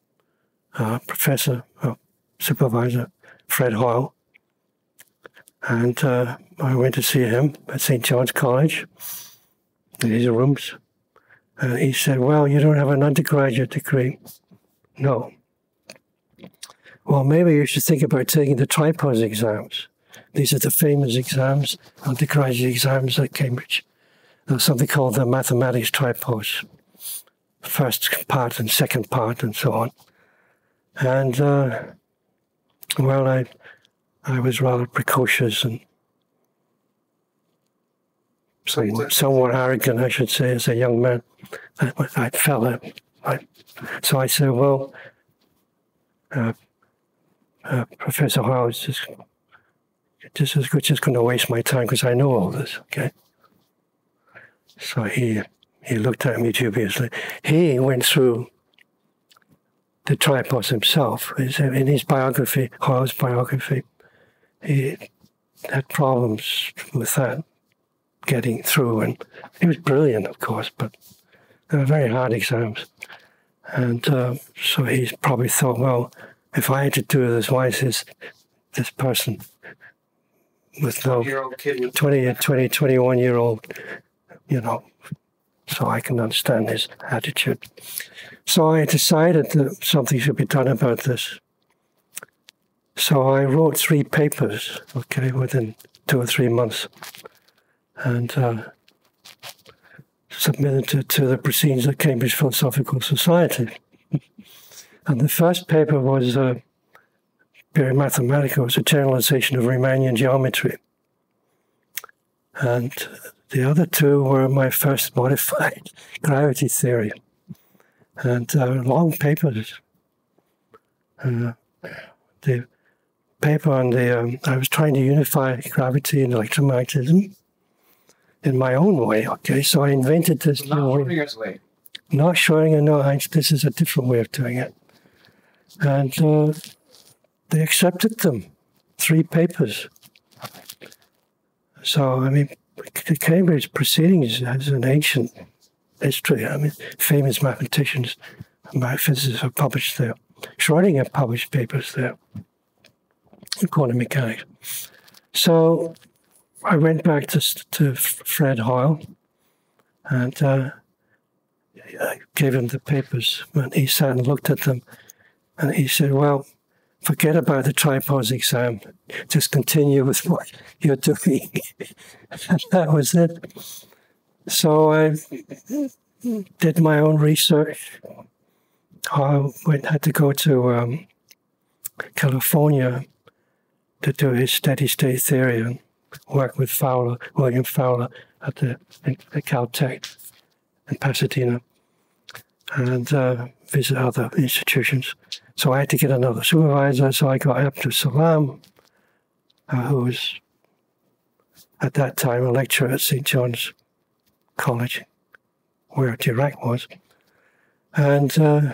supervisor, Fred Hoyle. And I went to see him at St. John's College in his rooms. And he said, "Well, you don't have an undergraduate degree." "No." "Well, maybe you should think about taking the tripos exams. These are the famous exams, undergraduate exams at Cambridge. There's something called the mathematics tripos, first part and second part and so on." And, well, I was rather precocious and somewhat arrogant, I should say, as a young man. I felt it. So I said, "Well, Professor Howe is just going to waste my time because I know all this, okay?" So he He looked at me dubiously. He went through the tripods himself. In his biography, Hoyle's biography, he had problems with that, getting through. And he was brilliant, of course, but they were very hard exams. And so he probably thought, well, if I had to do this, why is this person with no 21-year-old, you know, so I can understand his attitude. So I decided that something should be done about this. So I wrote 3 papers, okay, within 2 or 3 months, and submitted to the proceedings of Cambridge Philosophical Society. And the first paper was very mathematical. It was a generalization of Riemannian geometry. And the other 2 were my first modified gravity theory. And long papers. The paper on the, I was trying to unify gravity and electromagnetism in my own way, okay? So I invented this new way. Not showing it, no, this is a different way of doing it. And they accepted them, 3 papers. So, I mean, the Cambridge proceedings has an ancient history. I mean, famous mathematicians and physicists have published there. Schrödinger published papers there in quantum mechanics. So I went back to Fred Hoyle and I gave him the papers. And he sat and looked at them and he said, well, forget about the tripods exam. Just continue with what you're doing. And that was it. So I did my own research. I had to go to California to do his steady-state theory and work with William Fowler at Caltech in Pasadena and visit other institutions. So I had to get another supervisor, so I got Abdus Salam, who was at that time a lecturer at St. John's College, where Dirac was. And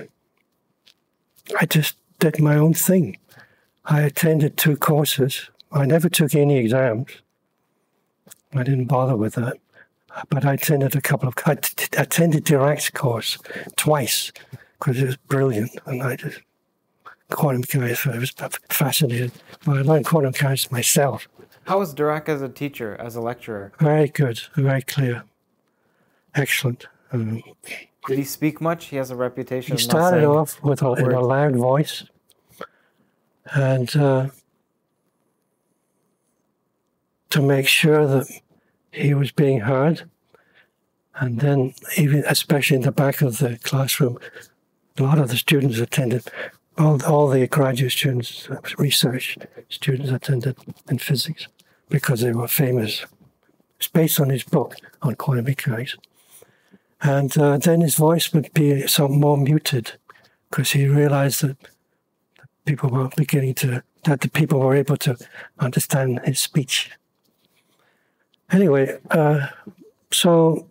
I just did my own thing. I attended 2 courses. I never took any exams. I didn't bother with that. But I attended I attended Dirac's course twice because it was brilliant. And I just, quantum mechanics, I was fascinated. But I learned quantum mechanics myself.
How was Dirac as a teacher, as a lecturer?
Very good, very clear. Excellent.
Did he speak much? He has a reputation.
He started off with in a loud voice. And to make sure that he was being heard. And then, even especially in the back of the classroom, a lot of the students attended, all the graduate students, research students attended in physics because they were famous. It's based on his book on quantum mechanics. And then his voice would be somewhat more muted because he realized that people were that the people were able to understand his speech. Anyway, so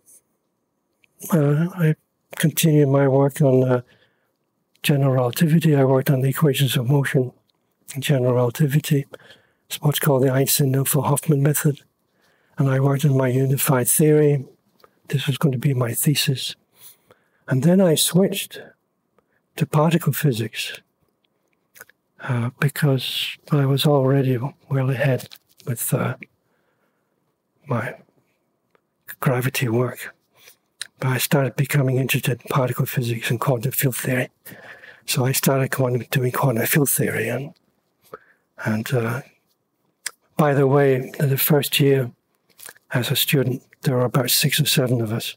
I continued my work on general relativity. I worked on the equations of motion in general relativity. It's what's called the Einstein-Nilsson-Hoffman method. And I worked on my unified theory. This was going to be my thesis. And then I switched to particle physics because I was already well ahead with my gravity work. But I started becoming interested in particle physics and quantum field theory. So I started doing quantum field theory. And by the way, in the first year as a student, there were about 6 or 7 of us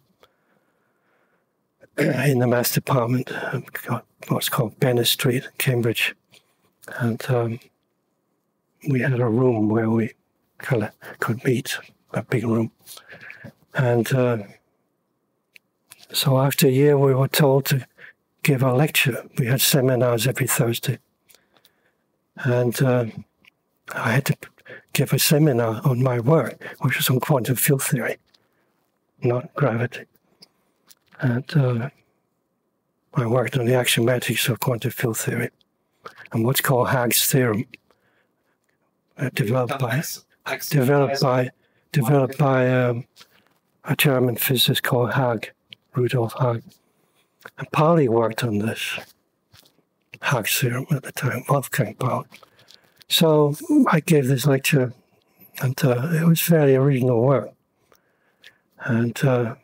in the maths department, what's called Bennett Street, Cambridge. And we had a room where we could meet, a big room. And so after a year, we were told to give a lecture. We had seminars every Thursday. And I had to give a seminar on my work, which was on quantum field theory, not gravity. And I worked on the axiomatics of quantum field theory and what's called Higgs theorem, developed by a German physicist called Higgs, Rudolf Higgs. And Pauli worked on this Higgs theorem at the time, Wolfram Pauli. So I gave this lecture, and it was fairly original work. And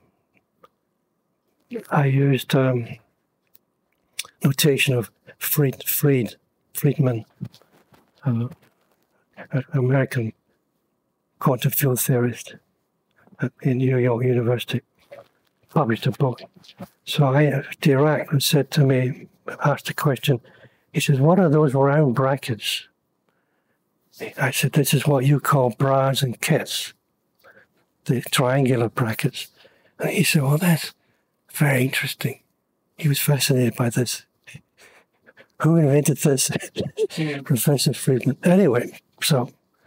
I used notation of Feynman, an American quantum field theorist in New York University, published a book. So Dirac said to me, asked a question, he says, what are those round brackets? I said, this is what you call bras and kets, the triangular brackets. And he said, well, that's very interesting. He was fascinated by this. Who invented this? Professor Friedman. Anyway, so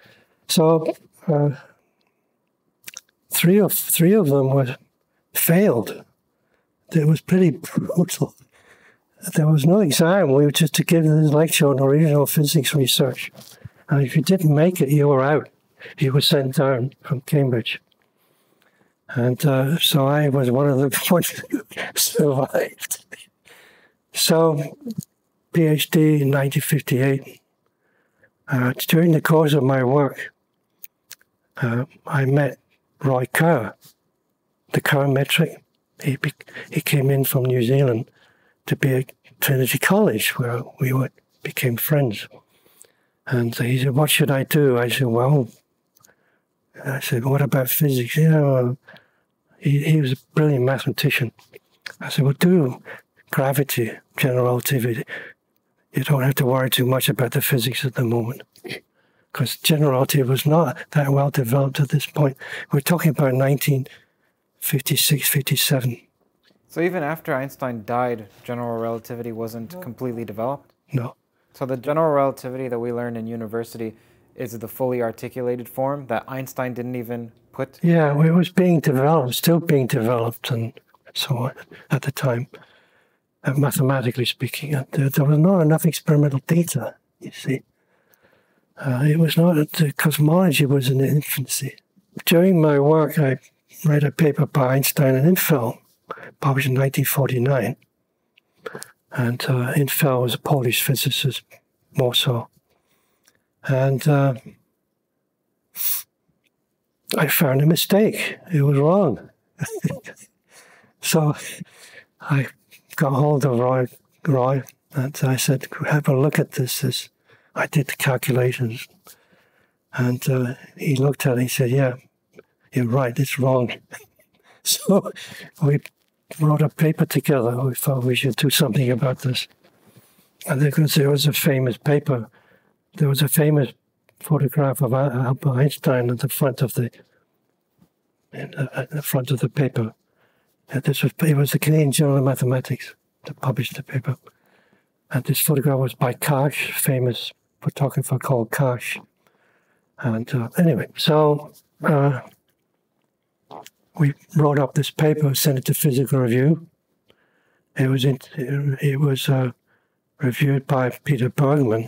three of them were failed. It was pretty brutal. There was no exam. We were just to give this lecture on original physics research. And if you didn't make it, you were out. You were sent down from Cambridge. And so I was one of the ones who survived. So, PhD in 1958. During the course of my work, I met Roy Kerr, the Kerr metric. He came in from New Zealand to be at Trinity College, where we became friends. And he said, what should I do? I said, well, what about physics? Yeah, well, he was a brilliant mathematician. I said, well, do gravity, general relativity. You don't have to worry too much about the physics at the moment, because general relativity was not that well developed at this point. We're talking about 1956, 57.
So even after Einstein died, general relativity wasn't completely developed?
No.
So the general relativity that we learned in university is the fully articulated form that Einstein didn't even put?
Yeah, it was being developed, still being developed and so on at the time, mathematically speaking. There was not enough experimental data, you see. It was not, the cosmology was in infancy. During my work, I read a paper by Einstein and Infeld, published in 1949. And Infeld was a Polish physicist, Warsaw. And I found a mistake. It was wrong. So I got hold of Roy, and I said, have a look at this. I did the calculations. And he looked at it and he said, yeah, you're right, it's wrong. So we wrote a paper together. We thought we should do something about this. And because there was a famous paper, there was a famous photograph of Albert Einstein at the front of the paper. And it was the Canadian Journal of Mathematics that published the paper. And this photograph was by Karsh, famous photographer called Karsh. And anyway, so we wrote up this paper, sent it to Physical Review. It was reviewed by Peter Bergman,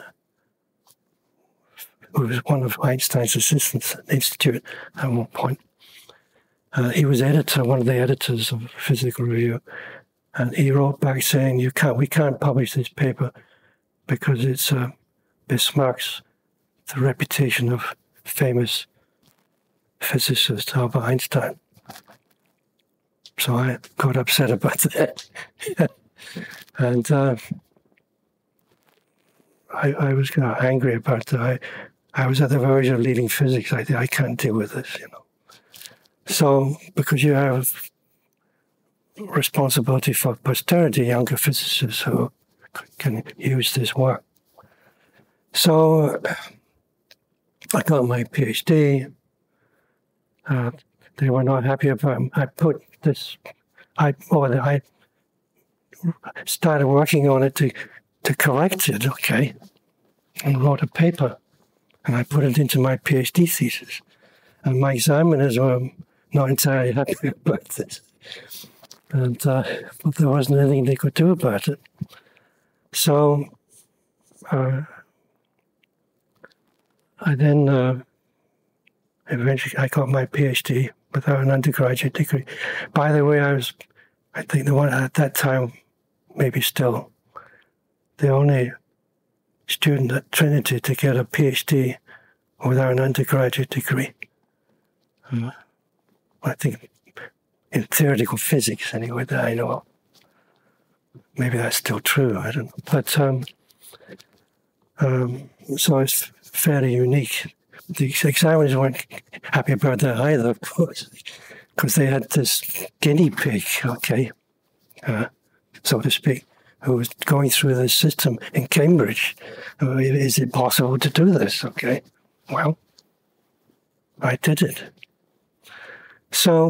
who was one of Einstein's assistants at the Institute at one point. He was one of the editors of Physical Review, and he wrote back saying, we can't publish this paper because it besmirks the reputation of famous physicist Albert Einstein. So I got upset about that. And I was angry about that. I was at the verge of leaving physics. I can't deal with this, you know. So, because you have responsibility for posterity, younger physicists who can use this work. So, I got my PhD. They were not happy about it. I started working on it to correct it, okay, and wrote a paper. And I put it into my PhD thesis. And my examiners were not entirely happy about this. and but there wasn't anything they could do about it. So I then eventually I got my PhD without an undergraduate degree. By the way, I think the one at that time, maybe still, the only student at Trinity to get a PhD without an undergraduate degree. I think in theoretical physics, anyway, that I know of. Maybe that's still true, I don't know. But so it's fairly unique. The examiners weren't happy about that either, of course, because they had this guinea pig, okay, so to speak, who was going through the system in Cambridge. Is it possible to do this? Okay, well, I did it. So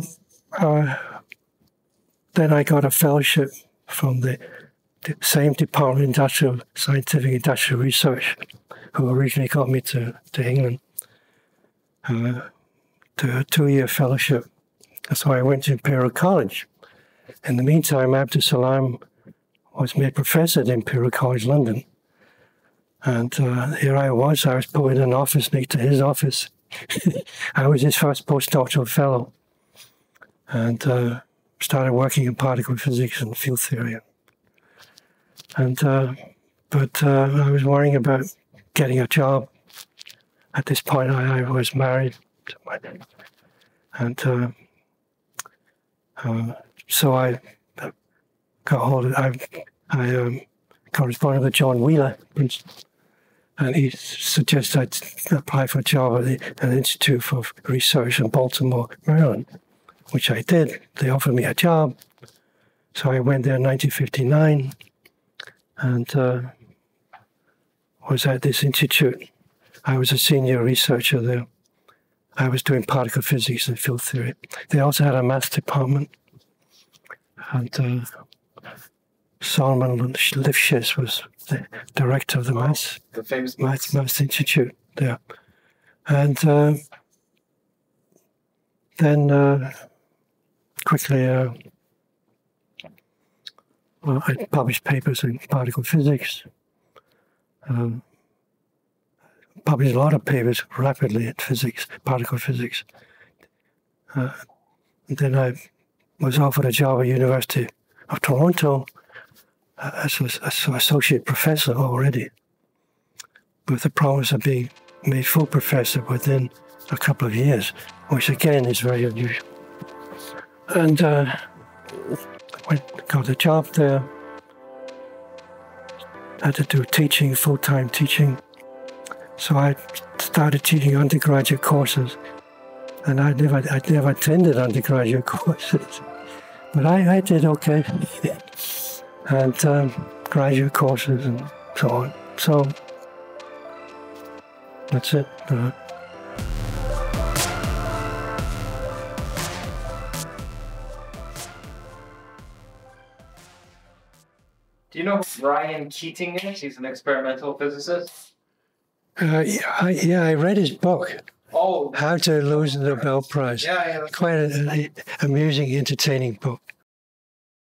then I got a fellowship from the same Department of Scientific Industrial Research, who originally got me to England, to a 2-year fellowship. So I went to Imperial College. In the meantime, Abdus Salam was made professor at Imperial College London. And here I was put in an office next to his office. I was his first postdoctoral fellow, and started working in particle physics and field theory. And but I was worrying about getting a job. At this point, I was married, and so I got hold of. I corresponded with John Wheeler, and he suggested I apply for a job at an Institute for Research in Baltimore, Maryland, which I did. They offered me a job, so I went there in 1959, and was at this institute. I was a senior researcher there. I was doing particle physics and field theory. They also had a maths department, and Solomon Lifshitz was the director of the
the famous
Maths Institute there. And then quickly, well, I published papers in particle physics. Published a lot of papers rapidly in physics, particle physics. Then I was offered a job at University of Toronto as an associate professor already, with the promise of being made full professor within a couple of years, which again is very unusual. And got a job there. Had to do teaching, full-time teaching. So I started teaching undergraduate courses, and I'd never attended undergraduate courses, but I did okay, and graduate courses and so on. So that's it.
Do you know who Brian Keating is? He's an experimental physicist.
Yeah, I read his book.
Oh.
How to Lose the Nobel Prize.
Yeah.
Quite an amusing, entertaining book.